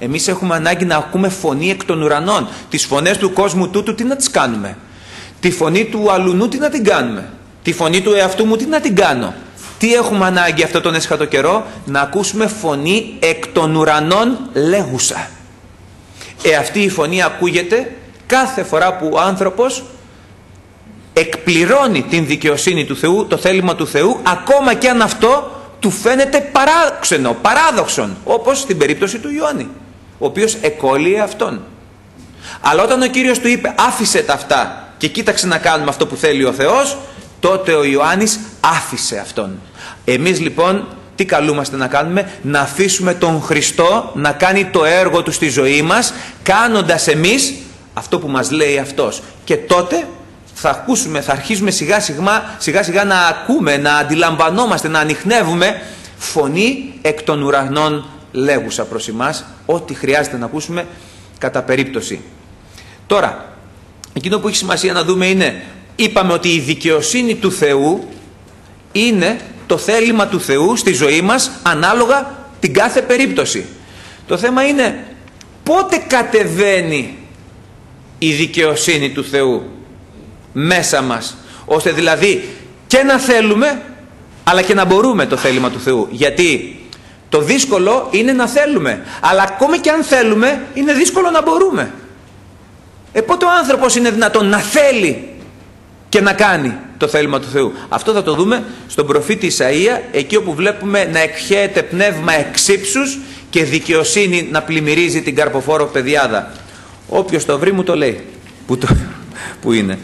Εμείς έχουμε ανάγκη να ακούμε φωνή εκ των ουρανών. Τις φωνές του κόσμου τούτου τι να τις κάνουμε? Τη φωνή του αλουνού τι να την κάνουμε? Τη φωνή του εαυτού μου τι να την κάνω? Τι έχουμε ανάγκη αυτό τον έσχατο καιρό? Να ακούσουμε φωνή εκ των ουρανών λέγουσα. Ε, αυτή η φωνή ακούγεται κάθε φορά που ο άνθρωπος εκπληρώνει την δικαιοσύνη του Θεού, το θέλημα του Θεού, ακόμα και αν αυτό του φαίνεται παράξενο, παράδοξον, όπως στην περίπτωση του Ιωάννη, ο οποίος εκόλυε αυτόν. Αλλά όταν ο Κύριος του είπε άφησε τα αυτά και κοίταξε να κάνουμε αυτό που θέλει ο Θεός, τότε ο Ιωάννης άφησε αυτόν. Εμείς λοιπόν τι καλούμαστε να κάνουμε? Να αφήσουμε τον Χριστό να κάνει το έργο του στη ζωή μας, κάνοντας εμείς αυτό που μας λέει αυτός. Και τότε θα ακούσουμε, θα αρχίσουμε σιγά σιγά, σιγά σιγά να ακούμε, να αντιλαμβανόμαστε, να ανιχνεύουμε φωνή εκ των ουρανών λέγουσα προς εμάς, ό,τι χρειάζεται να ακούσουμε κατά περίπτωση. Τώρα, εκείνο που έχει σημασία να δούμε είναι, είπαμε ότι η δικαιοσύνη του Θεού είναι το θέλημα του Θεού στη ζωή μας ανάλογα την κάθε περίπτωση. Το θέμα είναι πότε κατεβαίνει η δικαιοσύνη του Θεού μέσα μας, ώστε δηλαδή και να θέλουμε αλλά και να μπορούμε το θέλημα του Θεού. Γιατί το δύσκολο είναι να θέλουμε, αλλά ακόμη και αν θέλουμε είναι δύσκολο να μπορούμε. Ε, πότε ο άνθρωπος είναι δυνατόν να θέλει και να κάνει το θέλημα του Θεού? Αυτό θα το δούμε στον προφήτη Ισαΐα, εκεί όπου βλέπουμε να εκχέεται πνεύμα εξύψους και δικαιοσύνη να πλημμυρίζει την καρποφόρο πεδιάδα. Όποιος το βρει μου το λέει. Πού, το, πού είναι?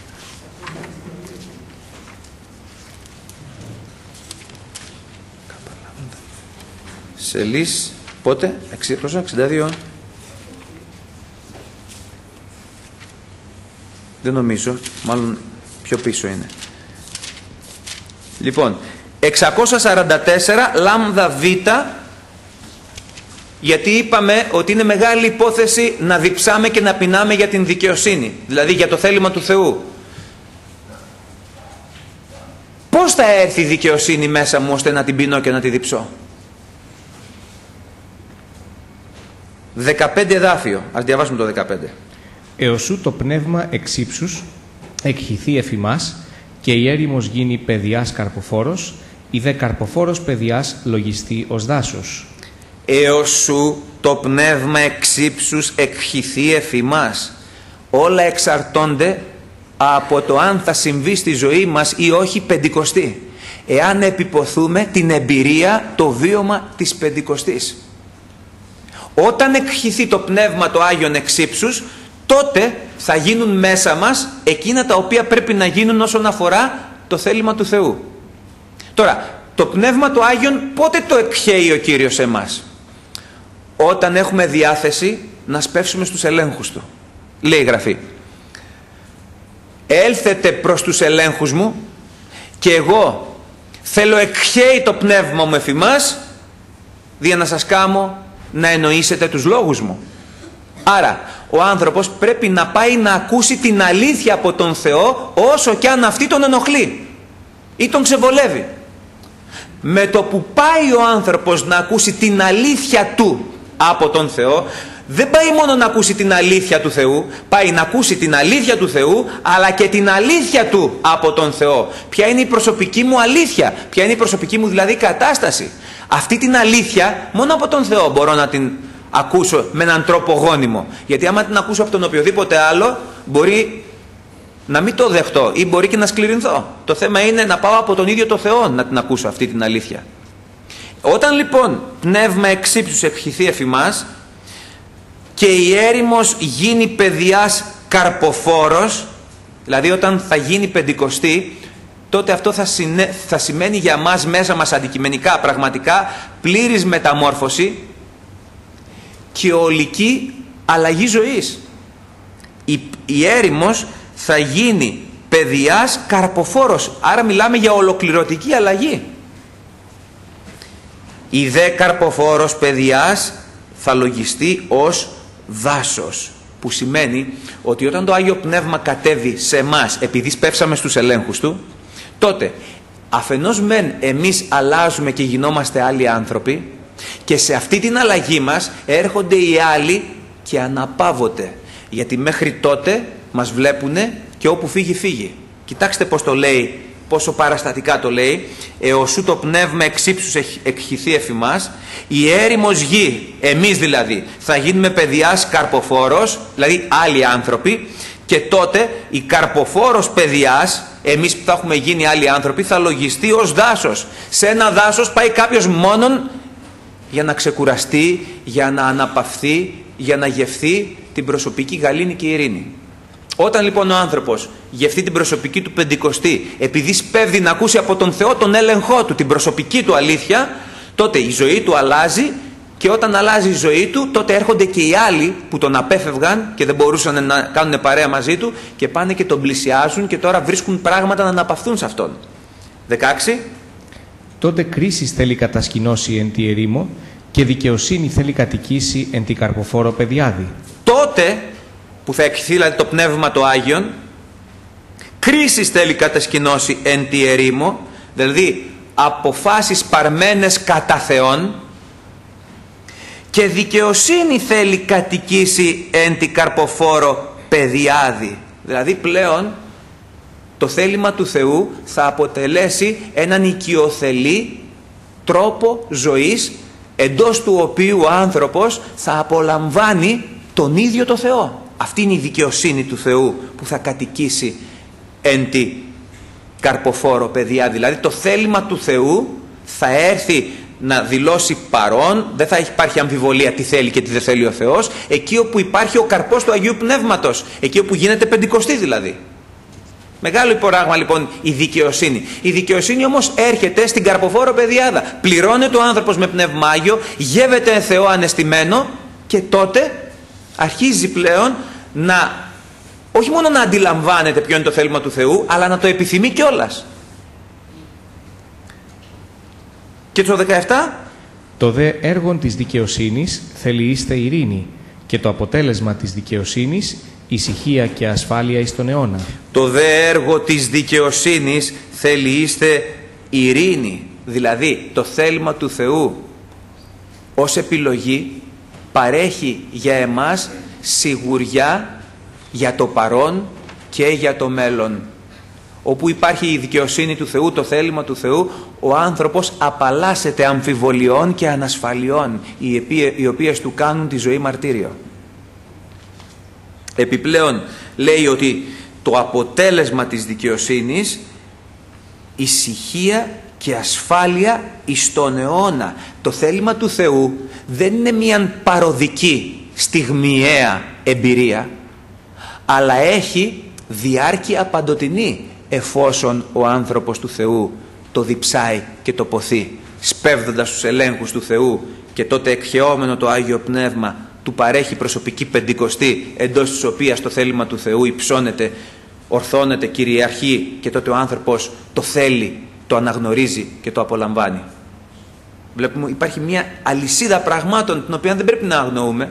Σελής, πότε? εξήντα δύο. Δεν νομίζω, μάλλον πιο πίσω είναι. Λοιπόν, εξακόσια σαράντα τέσσερα λάμδα β, γιατί είπαμε ότι είναι μεγάλη υπόθεση να διψάμε και να πεινάμε για την δικαιοσύνη, δηλαδή για το θέλημα του Θεού. Πώς θα έρθει η δικαιοσύνη μέσα μου ώστε να την πεινώ και να τη διψώ? δεκαπέντε εδάφιο, ας διαβάσουμε το δεκαπέντε. Εωσού το πνεύμα εξύψους εκχυθεί εφ' ημάς, και η έρημος γίνει παιδιάς καρποφόρος, η δε καρποφόρος παιδιάς λογιστεί ως δάσος. Εωσού το πνεύμα εξύψους εκχυθεί εφ' ημάς. Όλα εξαρτώνται από το αν θα συμβεί στη ζωή μας ή όχι Πεντηκοστή. Εάν επιποθούμε την εμπειρία, το βίωμα της Πεντηκοστής. Όταν εκχυθεί το πνεύμα το Άγιον εξύψους, τότε θα γίνουν μέσα μας εκείνα τα οποία πρέπει να γίνουν όσον αφορά το θέλημα του Θεού. Τώρα, το πνεύμα το Άγιον πότε το εκχέει ο Κύριος σε εμάς? Όταν έχουμε διάθεση να σπεύσουμε στους ελέγχους Του. Λέει η Γραφή, έλθετε προς τους ελέγχους μου και εγώ θέλω εκχέει το πνεύμα μου εφ' ημάς, δια να σας κάμω να εννοήσετε τους λόγους μου. Άρα ο άνθρωπος πρέπει να πάει να ακούσει την αλήθεια από τον Θεό, όσο και αν αυτή τον ενοχλεί ή τον ξεβολεύει. Με το που πάει ο άνθρωπος να ακούσει την αλήθεια του από τον Θεό, δεν πάει μόνο να ακούσει την αλήθεια του Θεού, πάει να ακούσει την αλήθεια του Θεού, αλλά και την αλήθεια του από τον Θεό. Ποια είναι η προσωπική μου αλήθεια, ποια είναι η προσωπική μου δηλαδή κατάσταση. Αυτή την αλήθεια μόνο από τον Θεό μπορώ να την ακούσω με έναν τρόπο γόνιμο. Γιατί άμα την ακούσω από τον οποιοδήποτε άλλο, μπορεί να μην το δεχτώ ή μπορεί και να σκληρινθώ. Το θέμα είναι να πάω από τον ίδιο το Θεό να την ακούσω αυτή την αλήθεια. Όταν λοιπόν πνεύμα εξύψους εκχυθεί εφ' ημάς και η έρημος γίνει παιδιάς καρποφόρος, δηλαδή όταν θα γίνει Πεντηκοστή, τότε αυτό θα, συνε... θα σημαίνει για μας μέσα μας αντικειμενικά, πραγματικά, πλήρης μεταμόρφωση και ολική αλλαγή ζωής. Η, η έρημος θα γίνει παιδιάς καρποφόρος, άρα μιλάμε για ολοκληρωτική αλλαγή. Η δε καρποφόρος παιδιάς θα λογιστεί ως δάσος, που σημαίνει ότι όταν το Άγιο Πνεύμα κατέβει σε εμάς επειδή σπεύσαμε στους ελέγχους Του, τότε αφενός μεν εμείς αλλάζουμε και γινόμαστε άλλοι άνθρωποι, Και σε αυτή την αλλαγή μας έρχονται οι άλλοι και αναπαύονται. Γιατί μέχρι τότε μας βλέπουνε και όπου φύγει φύγει. Κοιτάξτε πώς το λέει, πόσο παραστατικά το λέει. Εωσού το πνεύμα εξύψους εκχυθεί εφ' ημάς, η έρημος γη, εμείς δηλαδή, θα γίνουμε παιδιάς καρποφόρος, δηλαδή άλλοι άνθρωποι, και τότε η καρποφόρος παιδιάς, εμείς που θα έχουμε γίνει άλλοι άνθρωποι, θα λογιστεί ως δάσος. Σε ένα δάσος πάει κάποιος μόνον για να ξεκουραστεί, για να αναπαυθεί, για να γευθεί την προσωπική γαλήνη και ειρήνη. Όταν λοιπόν ο άνθρωπος γευτεί την προσωπική του Πεντηκοστή, επειδή σπέβδει να ακούσει από τον Θεό τον έλεγχό του, την προσωπική του αλήθεια, τότε η ζωή του αλλάζει, και όταν αλλάζει η ζωή του, τότε έρχονται και οι άλλοι που τον απέφευγαν και δεν μπορούσαν να κάνουν παρέα μαζί του και πάνε και τον πλησιάζουν και τώρα βρίσκουν πράγματα να αναπαυθούν σε αυτόν. δεκαέξι. Τότε κρίσης θέλει κατασκηνώσει εν τη ερήμο και δικαιοσύνη θέλει κατοικήσει εν τη καρποφόρο παιδιάδη. Τότε που θα εκχυθεί δηλαδή το Πνεύμα το Άγιον, κρίσης θέλει κατασκηνώσει εν τη ερήμο, δηλαδή αποφάσεις παρμένες κατά Θεόν, και δικαιοσύνη θέλει κατοικήσει εν τη καρποφόρο παιδιάδη. Δηλαδή πλέον το θέλημα του Θεού θα αποτελέσει έναν οικειοθελή τρόπο ζωής, εντός του οποίου ο άνθρωπος θα απολαμβάνει τον ίδιο το Θεό. Αυτή είναι η δικαιοσύνη του Θεού που θα κατοικήσει εν τη καρποφόρο παιδιάδη. Δηλαδή το θέλημα του Θεού θα έρθει να δηλώσει παρόν, δεν θα υπάρχει αμφιβολία τι θέλει και τι δεν θέλει ο Θεός, εκεί όπου υπάρχει ο καρπός του Αγίου Πνεύματος, εκεί όπου γίνεται Πεντηκοστή δηλαδή. Μεγάλο πράγμα λοιπόν η δικαιοσύνη. Η δικαιοσύνη όμως έρχεται στην καρποφόρο παιδιάδα. Πληρώνεται ο άνθρωπος με Πνεύμα Άγιο, γεύεται Θεό ανεστημένο, και τότε αρχίζει πλέον να, όχι μόνο να αντιλαμβάνεται ποιο είναι το θέλημα του Θεού, αλλά να το επιθυμεί κιόλας. Και το δεκαεπτά. Το δε έργον της δικαιοσύνης θέλει είστε ειρήνη, και το αποτέλεσμα της δικαιοσύνης ησυχία και ασφάλεια εις τον αιώνα. Το δε έργο της δικαιοσύνης θέλει είστε ειρήνη. Δηλαδή το θέλημα του Θεού ως επιλογή παρέχει για εμάς σιγουριά για το παρόν και για το μέλλον. Όπου υπάρχει η δικαιοσύνη του Θεού, το θέλημα του Θεού, ο άνθρωπος απαλλάσσεται αμφιβολιών και ανασφαλιών, οι οποίες του κάνουν τη ζωή μαρτύριο. Επιπλέον λέει ότι το αποτέλεσμα της δικαιοσύνης ησυχία και ασφάλεια εις τον αιώνα. Το θέλημα του Θεού δεν είναι μια παροδική στιγμιαία εμπειρία, αλλά έχει διάρκεια παντοτινή, εφόσον ο άνθρωπος του Θεού το διψάει και το ποθεί, σπέβδοντας τους ελέγχους του Θεού, και τότε εκχεόμενο το Άγιο Πνεύμα του παρέχει προσωπική Πεντηκοστή, εντός της οποίας το θέλημα του Θεού υψώνεται, ορθώνεται, κυριαρχεί, και τότε ο άνθρωπος το θέλει, το αναγνωρίζει και το απολαμβάνει. Βλέπουμε υπάρχει μια αλυσίδα πραγμάτων την οποία δεν πρέπει να αγνοούμε.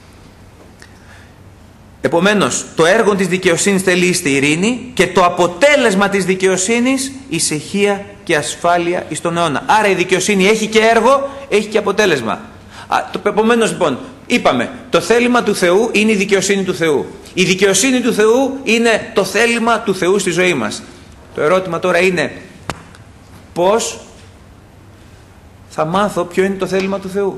Επομένως, το έργο της δικαιοσύνης θέλει είστε ειρήνη, και το αποτέλεσμα της δικαιοσύνης ησυχία και ασφάλεια εις τον αιώνα. Άρα η δικαιοσύνη έχει και έργο, έχει και αποτέλεσμα. Επομένως λοιπόν, είπαμε, το θέλημα του Θεού είναι η δικαιοσύνη του Θεού. Η δικαιοσύνη του Θεού είναι το θέλημα του Θεού στη ζωή μας. Το ερώτημα τώρα είναι, πώς θα μάθω ποιο είναι το θέλημα του Θεού?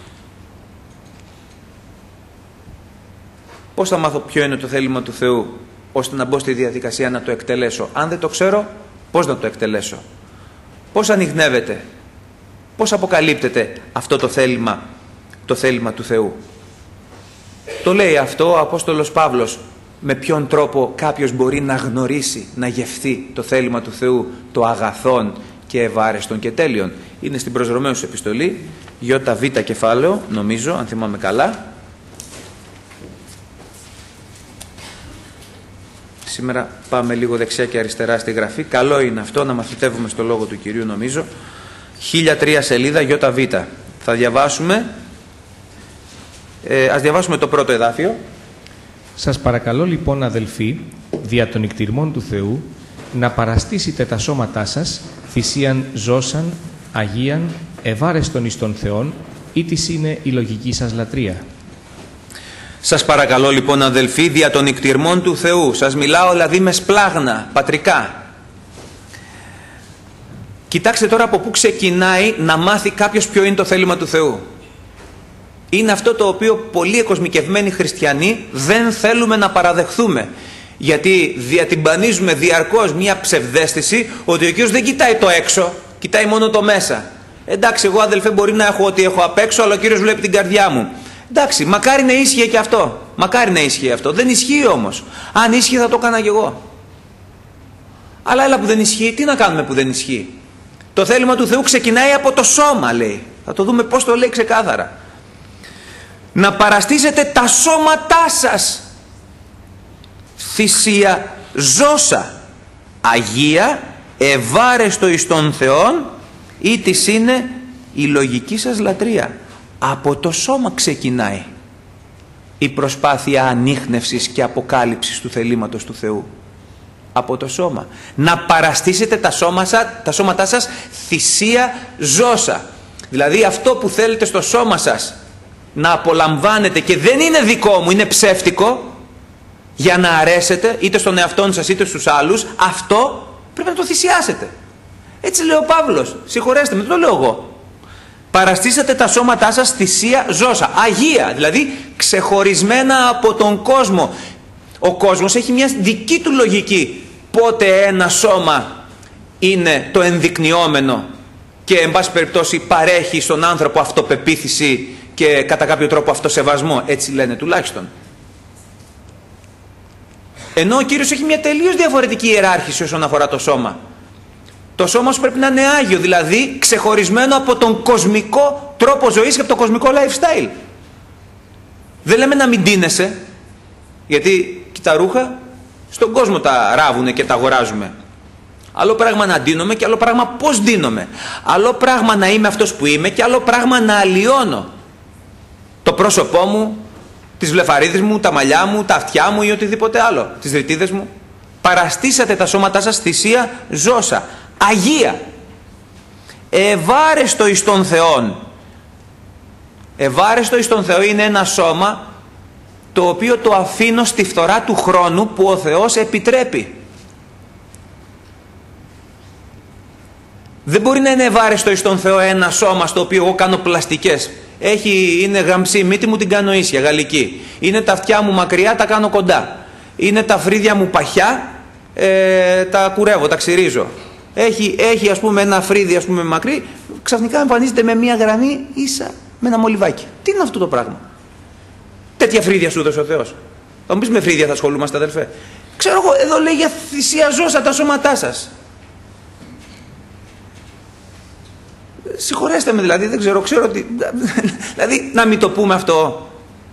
Πώς θα μάθω ποιο είναι το θέλημα του Θεού, ώστε να μπω στη διαδικασία να το εκτελέσω? Αν δεν το ξέρω, πώς να το εκτελέσω? Πώς ανιχνεύεται, πώς αποκαλύπτεται αυτό το θέλημα, το θέλημα του Θεού? Το λέει αυτό ο Απόστολος Παύλος, με ποιον τρόπο κάποιος μπορεί να γνωρίσει, να γευθεί το θέλημα του Θεού, το αγαθόν και ευάρεστον και τέλειον. Είναι στην προς Ρωμαίους επιστολή, ΙΒ κεφάλαιο, νομίζω, αν θυμάμαι καλά. Σήμερα πάμε λίγο δεξιά και αριστερά στη γραφή. Καλό είναι αυτό, να μαθητεύουμε στο λόγο του Κυρίου, νομίζω. χίλια τρία σελίδα, ΙΒ. Θα διαβάσουμε, ε, ας διαβάσουμε το πρώτο εδάφιο. Σας παρακαλώ λοιπόν, αδελφοί, δια των εκτιρμών του Θεού, να παραστήσετε τα σώματά σας θυσίαν ζώσαν, αγίαν, ευάρεστον εις τον Θεόν, ή της είναι η λογική σας λατρεία? Σας παρακαλώ λοιπόν αδελφοί, δια των νηκτηρμών του Θεού, σας μιλάω δηλαδή με σπλάγνα, πατρικά. Κοιτάξτε τώρα από πού ξεκινάει να μάθει κάποιος ποιο είναι το θέλημα του Θεού. Είναι αυτό το οποίο πολλοί εκοσμικευμένοι χριστιανοί δεν θέλουμε να παραδεχθούμε. Γιατί διατυμπανίζουμε διαρκώς μια ψευδαίσθηση ότι ο Κύριος δεν κοιτάει το έξω, κοιτάει μόνο το μέσα. Εντάξει, εγώ αδελφέ μπορεί να έχω ό,τι έχω απ' έξω, αλλά ο Κύριος βλέπει την καρδιά μου. Εντάξει, μακάρι να ίσχυε και αυτό. Μακάρι να ίσχυε αυτό. Δεν ισχύει όμως. Αν ίσχυε θα το έκανα κι εγώ. Αλλά έλα που δεν ισχύει, τι να κάνουμε που δεν ισχύει. Το θέλημα του Θεού ξεκινάει από το σώμα, λέει. Θα το δούμε πώς το λέει ξεκάθαρα. Να παραστήσετε τα σώματά σας θυσία ζώσα, αγία, ευάρεστο εις των Θεών, ή της είναι η λογική σας λατρεία. Από το σώμα ξεκινάει η προσπάθεια ανίχνευσης και αποκάλυψης του θελήματος του Θεού. Από το σώμα. Να παραστήσετε τα, σώμα, τα σώματά σας θυσία ζώσα. Δηλαδή αυτό που θέλετε στο σώμα σας να απολαμβάνετε και δεν είναι δικό μου, είναι ψεύτικο, για να αρέσετε είτε στον εαυτόν σας είτε στους άλλους, αυτό πρέπει να το θυσιάσετε. Έτσι λέει ο Παύλος. Συγχωρέστε με, το λέω εγώ. Παραστήσατε τα σώματά σας θυσία ζώσα, αγία, δηλαδή ξεχωρισμένα από τον κόσμο. Ο κόσμος έχει μια δική του λογική πότε ένα σώμα είναι το ενδεικνυόμενο και εν πάση περιπτώσει παρέχει στον άνθρωπο αυτοπεποίθηση και κατά κάποιο τρόπο αυτοσεβασμό, έτσι λένε τουλάχιστον. Ενώ ο Κύριος έχει μια τελείως διαφορετική ιεράρχηση όσον αφορά το σώμα. Το σώμα σου πρέπει να είναι άγιο, δηλαδή ξεχωρισμένο από τον κοσμικό τρόπο ζωής και από το κοσμικό lifestyle. Δεν λέμε να μην ντύνεσαι, γιατί και τα ρούχα στον κόσμο τα ράβουνε και τα αγοράζουμε. Άλλο πράγμα να ντύνομαι και άλλο πράγμα πώς ντύνομαι. Άλλο πράγμα να είμαι αυτός που είμαι και άλλο πράγμα να αλλοιώνω το πρόσωπό μου, τις βλεφαρίδες μου, τα μαλλιά μου, τα αυτιά μου ή οτιδήποτε άλλο, τις ρητίδες μου. Παραστήσατε τα σώματά σας θυσία ζώσα, αγία, ευάρεστο εις των Θεών. Ευάρεστο εις τον Θεό είναι ένα σώμα το οποίο το αφήνω στη φθορά του χρόνου που ο Θεός επιτρέπει. Δεν μπορεί να είναι ευάρεστο εις τον Θεό ένα σώμα στο οποίο εγώ κάνω πλαστικές. Έχει, είναι γαμψή μύτη μου, την κάνω ίσια, γαλλική. Είναι τα αυτιά μου μακριά, τα κάνω κοντά. Είναι τα φρύδια μου παχιά, ε, τα κουρεύω, τα ξυρίζω. Έχει, έχει ας πούμε ένα φρύδι ας πούμε μακρύ, ξαφνικά εμφανίζεται με μια γραμμή ίσα με ένα μολυβάκι. Τι είναι αυτό το πράγμα? Τέτοια φρύδια σου έδωσε ο Θεός. Θα μου πεις με φρύδια θα ασχολούμαστε αδελφέ? Ξέρω εγώ, εδώ λέει για θυσία ζώσα τα σώματά σας. Συγχωρέστε με δηλαδή, δεν ξέρω, ξέρω ότι... δηλαδή να μην το πούμε αυτό.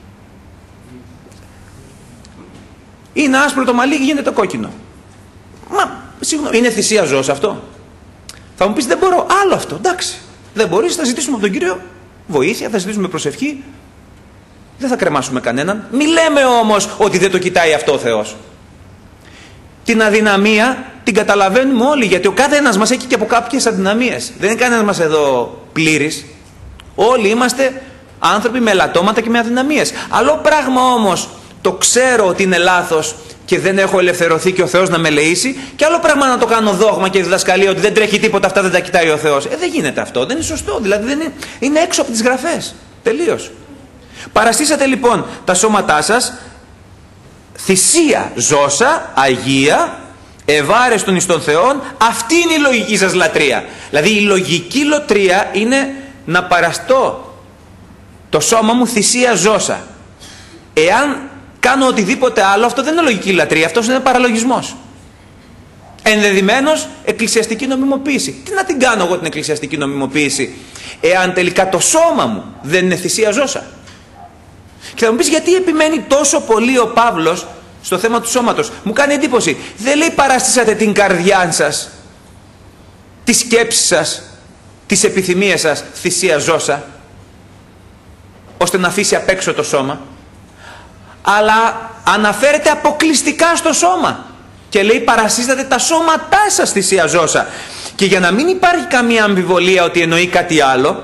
Είναι άσπρο το μαλλί και γίνεται κόκκινο. Μα, συγγνώμη, είναι θυσία ζώσα αυτό? Θα μου πεις δεν μπορώ, άλλο αυτό, εντάξει. Δεν μπορείς, θα ζητήσουμε από τον Κύριο βοήθεια, θα ζητήσουμε προσευχή. Δεν θα κρεμάσουμε κανέναν. Μη λέμε όμως ότι δεν το κοιτάει αυτό ο Θεός. Την αδυναμία την καταλαβαίνουμε όλοι, γιατί ο κάθε ένας μας έχει και από κάποιες αδυναμίες. Δεν είναι κανένας μας εδώ πλήρης. Όλοι είμαστε άνθρωποι με ελαττώματα και με αδυναμίες. Άλλο πράγμα όμως το ξέρω ότι είναι λάθος και δεν έχω ελευθερωθεί και ο Θεός να με ελεήσει, και άλλο πράγμα να το κάνω δόγμα και διδασκαλία ότι δεν τρέχει τίποτα, αυτά δεν τα κοιτάει ο Θεός. Ε, δεν γίνεται αυτό, δεν είναι σωστό, δηλαδή δεν είναι, είναι έξω από τις γραφές. Τελείως. Παραστήσατε λοιπόν τα σώματά σας θυσία ζώσα, αγία, ευάρεστον εις των Θεών. Αυτή είναι η λογική σας λατρεία. Δηλαδή η λογική λατρεία είναι να παραστώ το σώμα μου θυσία ζώσα. Εάν κάνω οτιδήποτε άλλο, αυτό δεν είναι λογική λατρεία, αυτός είναι παραλογισμός. Ενδεδειμένως εκκλησιαστική νομιμοποίηση. Τι να την κάνω εγώ την εκκλησιαστική νομιμοποίηση, εάν τελικά το σώμα μου δεν είναι θυσία ζώσα? Και θα μου πεις γιατί επιμένει τόσο πολύ ο Παύλος στο θέμα του σώματος? Μου κάνει εντύπωση. Δεν λέει παραστήσατε την καρδιά σας, τις σκέψεις σας, τις επιθυμίες σας θυσία ζώσα, ώστε να αφήσει απ' έξω το σώμα. Αλλά αναφέρεται αποκλειστικά στο σώμα και λέει παραστήσατε τα σώματά σας θυσία ζώσα. Και για να μην υπάρχει καμία αμφιβολία ότι εννοεί κάτι άλλο,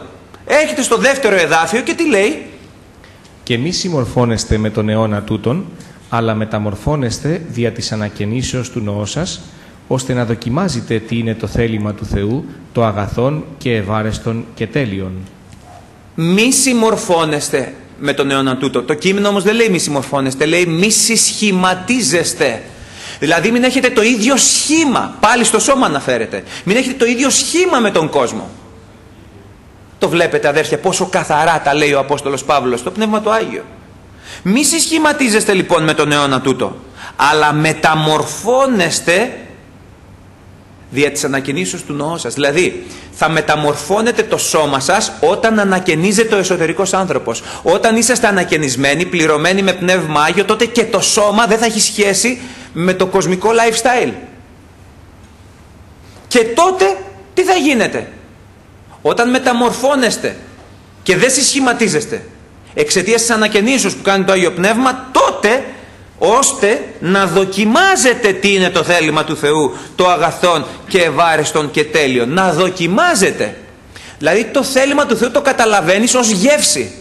Έρχεται στο δεύτερο εδάφιο και τι λέει? Και μη συμμορφώνεστε με τον αιώνα τούτον, αλλά μεταμορφώνεστε δια της ανακαινήσεως του νοός σας, ώστε να δοκιμάζετε τι είναι το θέλημα του Θεού, το αγαθόν και ευάρεστον και τέλειον. Μη συμμορφώνεστε με τον αιώνα τούτο. Το κείμενο όμως δεν λέει μη συμμορφώνεστε, λέει μη συσχηματίζεστε. Δηλαδή μην έχετε το ίδιο σχήμα, πάλι στο σώμα αναφέρεται, μην έχετε το ίδιο σχήμα με τον κόσμο. Το βλέπετε αδέρφια πόσο καθαρά τα λέει ο Απόστολος Παύλος στο Πνεύμα του Άγιο. Μη συσχηματίζεστε λοιπόν με τον αιώνα τούτο, αλλά μεταμορφώνεστε δια της ανακαινήσεως του νοός σας. Δηλαδή θα μεταμορφώνετε το σώμα σας όταν ανακαινίζεται ο εσωτερικός άνθρωπος. Όταν είσαστε ανακαινισμένοι, πληρωμένοι με Πνεύμα Άγιο, τότε και το σώμα δεν θα έχει σχέση με το κοσμικό lifestyle. Και τότε τι θα γίνετε? Όταν μεταμορφώνεστε και δεν συσχηματίζεστε εξαιτίας της ανακαινήσεως που κάνει το Άγιο Πνεύμα, τότε ώστε να δοκιμάζετε τι είναι το θέλημα του Θεού, το αγαθόν και ευάρεστον και τέλειον. Να δοκιμάζετε. Δηλαδή το θέλημα του Θεού το καταλαβαίνεις ως γεύση.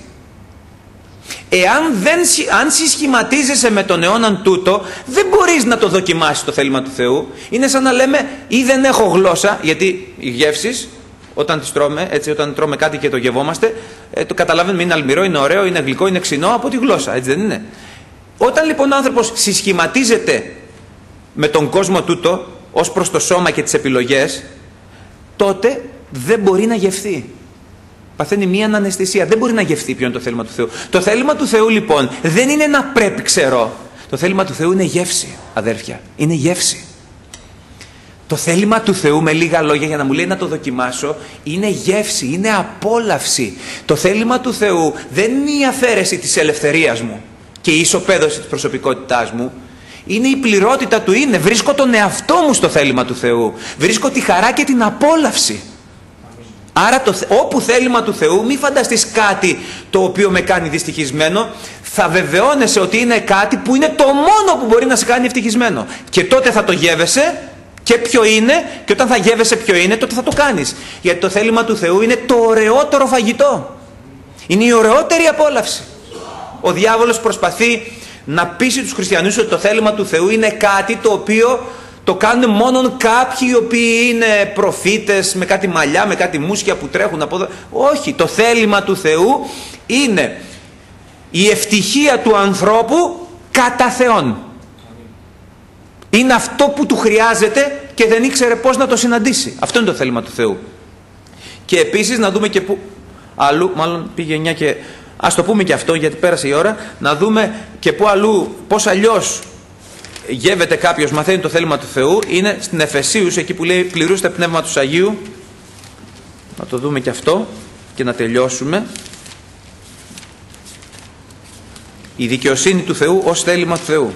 Εάν δεν, αν συσχηματίζεσαι με τον αιώναν τούτο, δεν μπορείς να το δοκιμάσεις το θέλημα του Θεού. Είναι σαν να λέμε ή δεν έχω γλώσσα, γιατί οι γεύσεις όταν τις τρώμε, έτσι, όταν τρώμε κάτι και το γευόμαστε, ε, το καταλαβαίνουμε είναι αλμυρό, είναι ωραίο, είναι γλυκό, είναι ξινό από τη γλώσσα, έτσι δεν είναι? Όταν λοιπόν ο άνθρωπος συσχηματίζεται με τον κόσμο τούτο ως προς το σώμα και τις επιλογές, τότε δεν μπορεί να γευθεί. Παθαίνει μία αναισθησία, δεν μπορεί να γευθεί ποιο είναι το θέλημα του Θεού. Το θέλημα του Θεού λοιπόν δεν είναι να πρέπει ξέρω. Το θέλημα του Θεού είναι γεύση, αδέρφια, είναι γεύση. Το θέλημα του Θεού, με λίγα λόγια για να μου λέει να το δοκιμάσω, είναι γεύση, είναι απόλαυση. Το θέλημα του Θεού δεν είναι η αφαίρεση της ελευθερίας μου και η ισοπαίδωση της προσωπικότητάς μου. Είναι η πληρότητα του είναι. Βρίσκω τον εαυτό μου στο θέλημα του Θεού. Βρίσκω τη χαρά και την απόλαυση. Άρα το, όπου θέλημα του Θεού, μη φανταστείς κάτι το οποίο με κάνει δυστυχισμένο. Θα βεβαιώνεσαι ότι είναι κάτι που είναι το μόνο που μπορεί να σε κάνει ευτυχισμένο. Και τότε θα το γεύεσαι. Και ποιο είναι, και όταν θα γεύεσαι ποιο είναι, τότε θα το κάνεις. Γιατί το θέλημα του Θεού είναι το ωραιότερο φαγητό. Είναι η ωραιότερη απόλαυση. Ο διάβολος προσπαθεί να πείσει τους χριστιανούς ότι το θέλημα του Θεού είναι κάτι το οποίο το κάνουν μόνο κάποιοι οι οποίοι είναι προφήτες με κάτι μαλλιά, με κάτι μούσκια που τρέχουν από εδώ. Όχι, το θέλημα του Θεού είναι η ευτυχία του ανθρώπου κατά Θεόν. Είναι αυτό που του χρειάζεται και δεν ήξερε πώς να το συναντήσει. Αυτό είναι το θέλημα του Θεού. Και επίσης να δούμε και που αλλού, μάλλον πήγε εννιά και ας το πούμε και αυτό γιατί πέρασε η ώρα, να δούμε και που αλλού, πώς αλλιώς γεύεται κάποιος, μαθαίνει το θέλημα του Θεού. Είναι στην Εφεσίους, εκεί που λέει πληρούστε πνεύμα του Αγίου. Να το δούμε και αυτό και να τελειώσουμε. Η δικαιοσύνη του Θεού ως θέλημα του Θεού.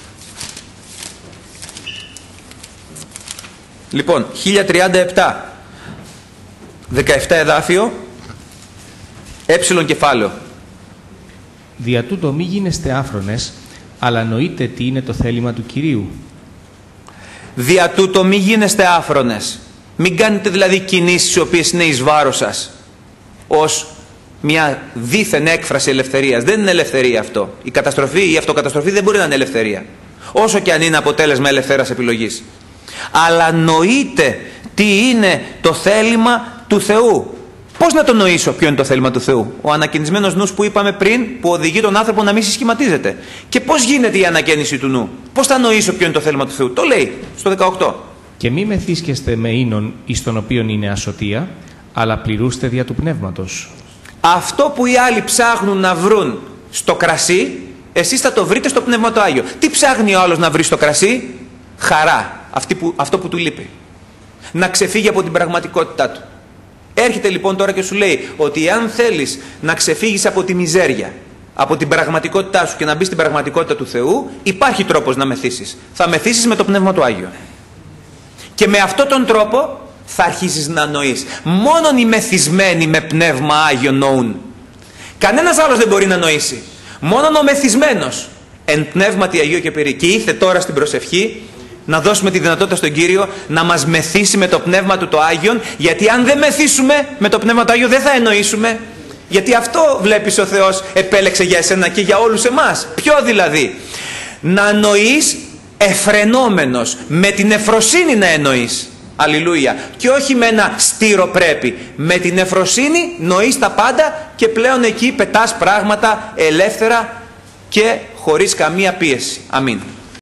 Λοιπόν, χίλια τριάντα επτά, δεκαεπτά εδάφιο, έψιλον κεφάλαιο. Δια τούτο μη γίνεστε άφρονες, αλλά νοείτε τι είναι το θέλημα του Κυρίου. Δια τούτο μη γίνεστε άφρονες. Μην κάνετε δηλαδή κινήσεις οι οποίες είναι εις βάρος σας, ως μια δίθεν έκφραση ελευθερίας. Δεν είναι ελευθερία αυτό. Η καταστροφή, η αυτοκαταστροφή δεν μπορεί να είναι ελευθερία, όσο και αν είναι αποτέλεσμα ελευθέρας επιλογής. Αλλά νοείτε τι είναι το θέλημα του Θεού. Πώς να το νοήσω ποιο είναι το θέλημα του Θεού? Ο ανακαινισμένος νους που είπαμε πριν, που οδηγεί τον άνθρωπο να μην συσχηματίζεται. Και πώς γίνεται η ανακαίνιση του νου? Πώς θα νοήσω ποιο είναι το θέλημα του Θεού? Το λέει στο δεκαοκτώ. Και μη μεθύσκεστε με ίνον εις τον οποίον είναι ασωτεία, αλλά πληρούστε δια του πνεύματος. Αυτό που οι άλλοι ψάχνουν να βρουν στο κρασί, εσείς θα το βρείτε στο Πνεύμα το Άγιο. Τι ψάχνει ο άλλος να βρει στο κρασί? Χαρά. Αυτή που, αυτό που του λείπει. Να ξεφύγει από την πραγματικότητά του. Έρχεται λοιπόν τώρα και σου λέει ότι αν θέλεις να ξεφύγεις από τη μιζέρια, από την πραγματικότητά σου και να μπεις στην πραγματικότητα του Θεού, υπάρχει τρόπος να μεθύσεις. Θα μεθύσεις με το Πνεύμα του Άγιο. Και με αυτόν τον τρόπο θα αρχίσεις να νοείς. Μόνον οι μεθυσμένοι με Πνεύμα Άγιο νοούν. Κανένας άλλος δεν μπορεί να νοήσει. Μόνον ο μεθυσμένος εν πνεύματι Αγίου και πυρί. Και ήρθε τώρα στην προσευχή να δώσουμε τη δυνατότητα στον Κύριο να μας μεθύσει με το Πνεύμα Του το Άγιον, γιατί αν δεν μεθύσουμε με το Πνεύμα του Άγιον δεν θα εννοήσουμε, γιατί αυτό βλέπεις ο Θεός επέλεξε για εσένα και για όλους εμάς. Ποιο δηλαδή? Να εννοείς εφρενόμενος, με την εφροσύνη να εννοείς. Αλληλούια. Και όχι με ένα στήρο πρέπει. Με την εφροσύνη νοείς τα πάντα και πλέον εκεί πετάς πράγματα ελεύθερα και χωρίς καμία πίεση. Αμήν.